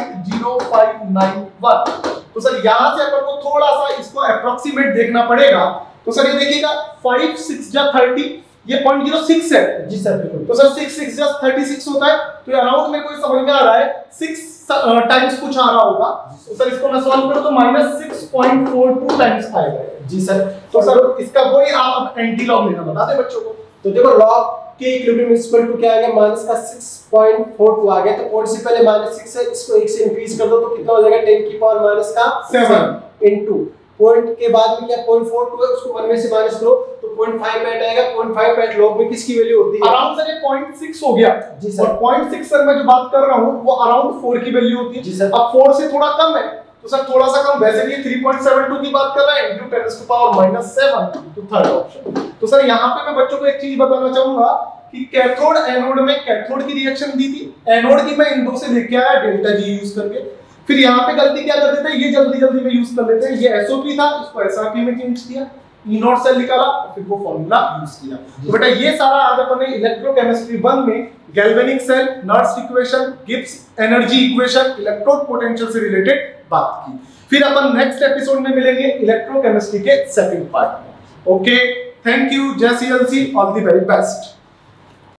0.0591। तो सर यहाँ से अपन को थोड़ा सा इसको अप्रोक्सीमेट देखना पड़ेगा। तो सर ये देखिएगा 5 6 जा 30, ये 0.06 है। जी सर बिल्कुल। तो सर 6 6 जा 36 होता है, तो अराउंड मेरे को समझ में आ रहा है 6 टाइम्स कुछ आ रहा होगा। तो सर इसको मैं सॉल्व करूं तो -6.42 टाइम्स आएगा। जी सर। तो सर इसका वही आप अब एंटी लॉग लेना बता दे बच्चों को। तो देखो log के इक्विलिब्रियम इक्वल टू क्या आ गया, माइनस का 6.42 आ गया। तो पॉइंट से पहले -6 है, इसको 1 से इंक्रीज कर दो तो कितना हो जाएगा 10 की पावर माइनस का 7 इनटू पॉइंट के बाद में क्या 0.42 है, उसको 1 में से माइनस करो तो 0.58 आएगा। 0.58 log में किसकी वैल्यू होती है, अराउंड सर ये 0.6 हो गया। जी सर। और 0.6 सर मैं जो बात कर रहा हूं वो अराउंड 4 की वैल्यू होती है। जी सर। अब 4 से थोड़ा कम है तो सर थोड़ा सा कम, वैसे भी 3.72 की बात कर रहा है इनटू 10 टू पावर -7, तो थर्ड ऑप्शन। तो सर यहां पे मैं बच्चों को एक चीज बताना चाहूंगा कि कैथोड एनोड में कैथोड की रिएक्शन दी थी, एनोड की मैं इन दो से लेके आया डेल्टा जी यूज करके। फिर यहाँ पे गलती क्या कर देते हैं, ये जल्दी जल्दी में यूज कर लेते हैं, ये एसओपी था इसको एसआरपी में चेंज किया, ई नॉट सेल निकाला फिर वो फॉर्मूला यूज किया। तो बेटा ये सारा आज अपन ने इलेक्ट्रोकेमिस्ट्री 1 में galvanic cell, Nernst equation, Gibbs energy equation, electrode potential से रिलेटेड बात की। फिर अपन नेक्स्ट एपिसोड में मिलेंगे इलेक्ट्रोकेमिस्ट्री के सेकंड पार्ट में। ओके, थैंक यू, जय CLC, all the very best.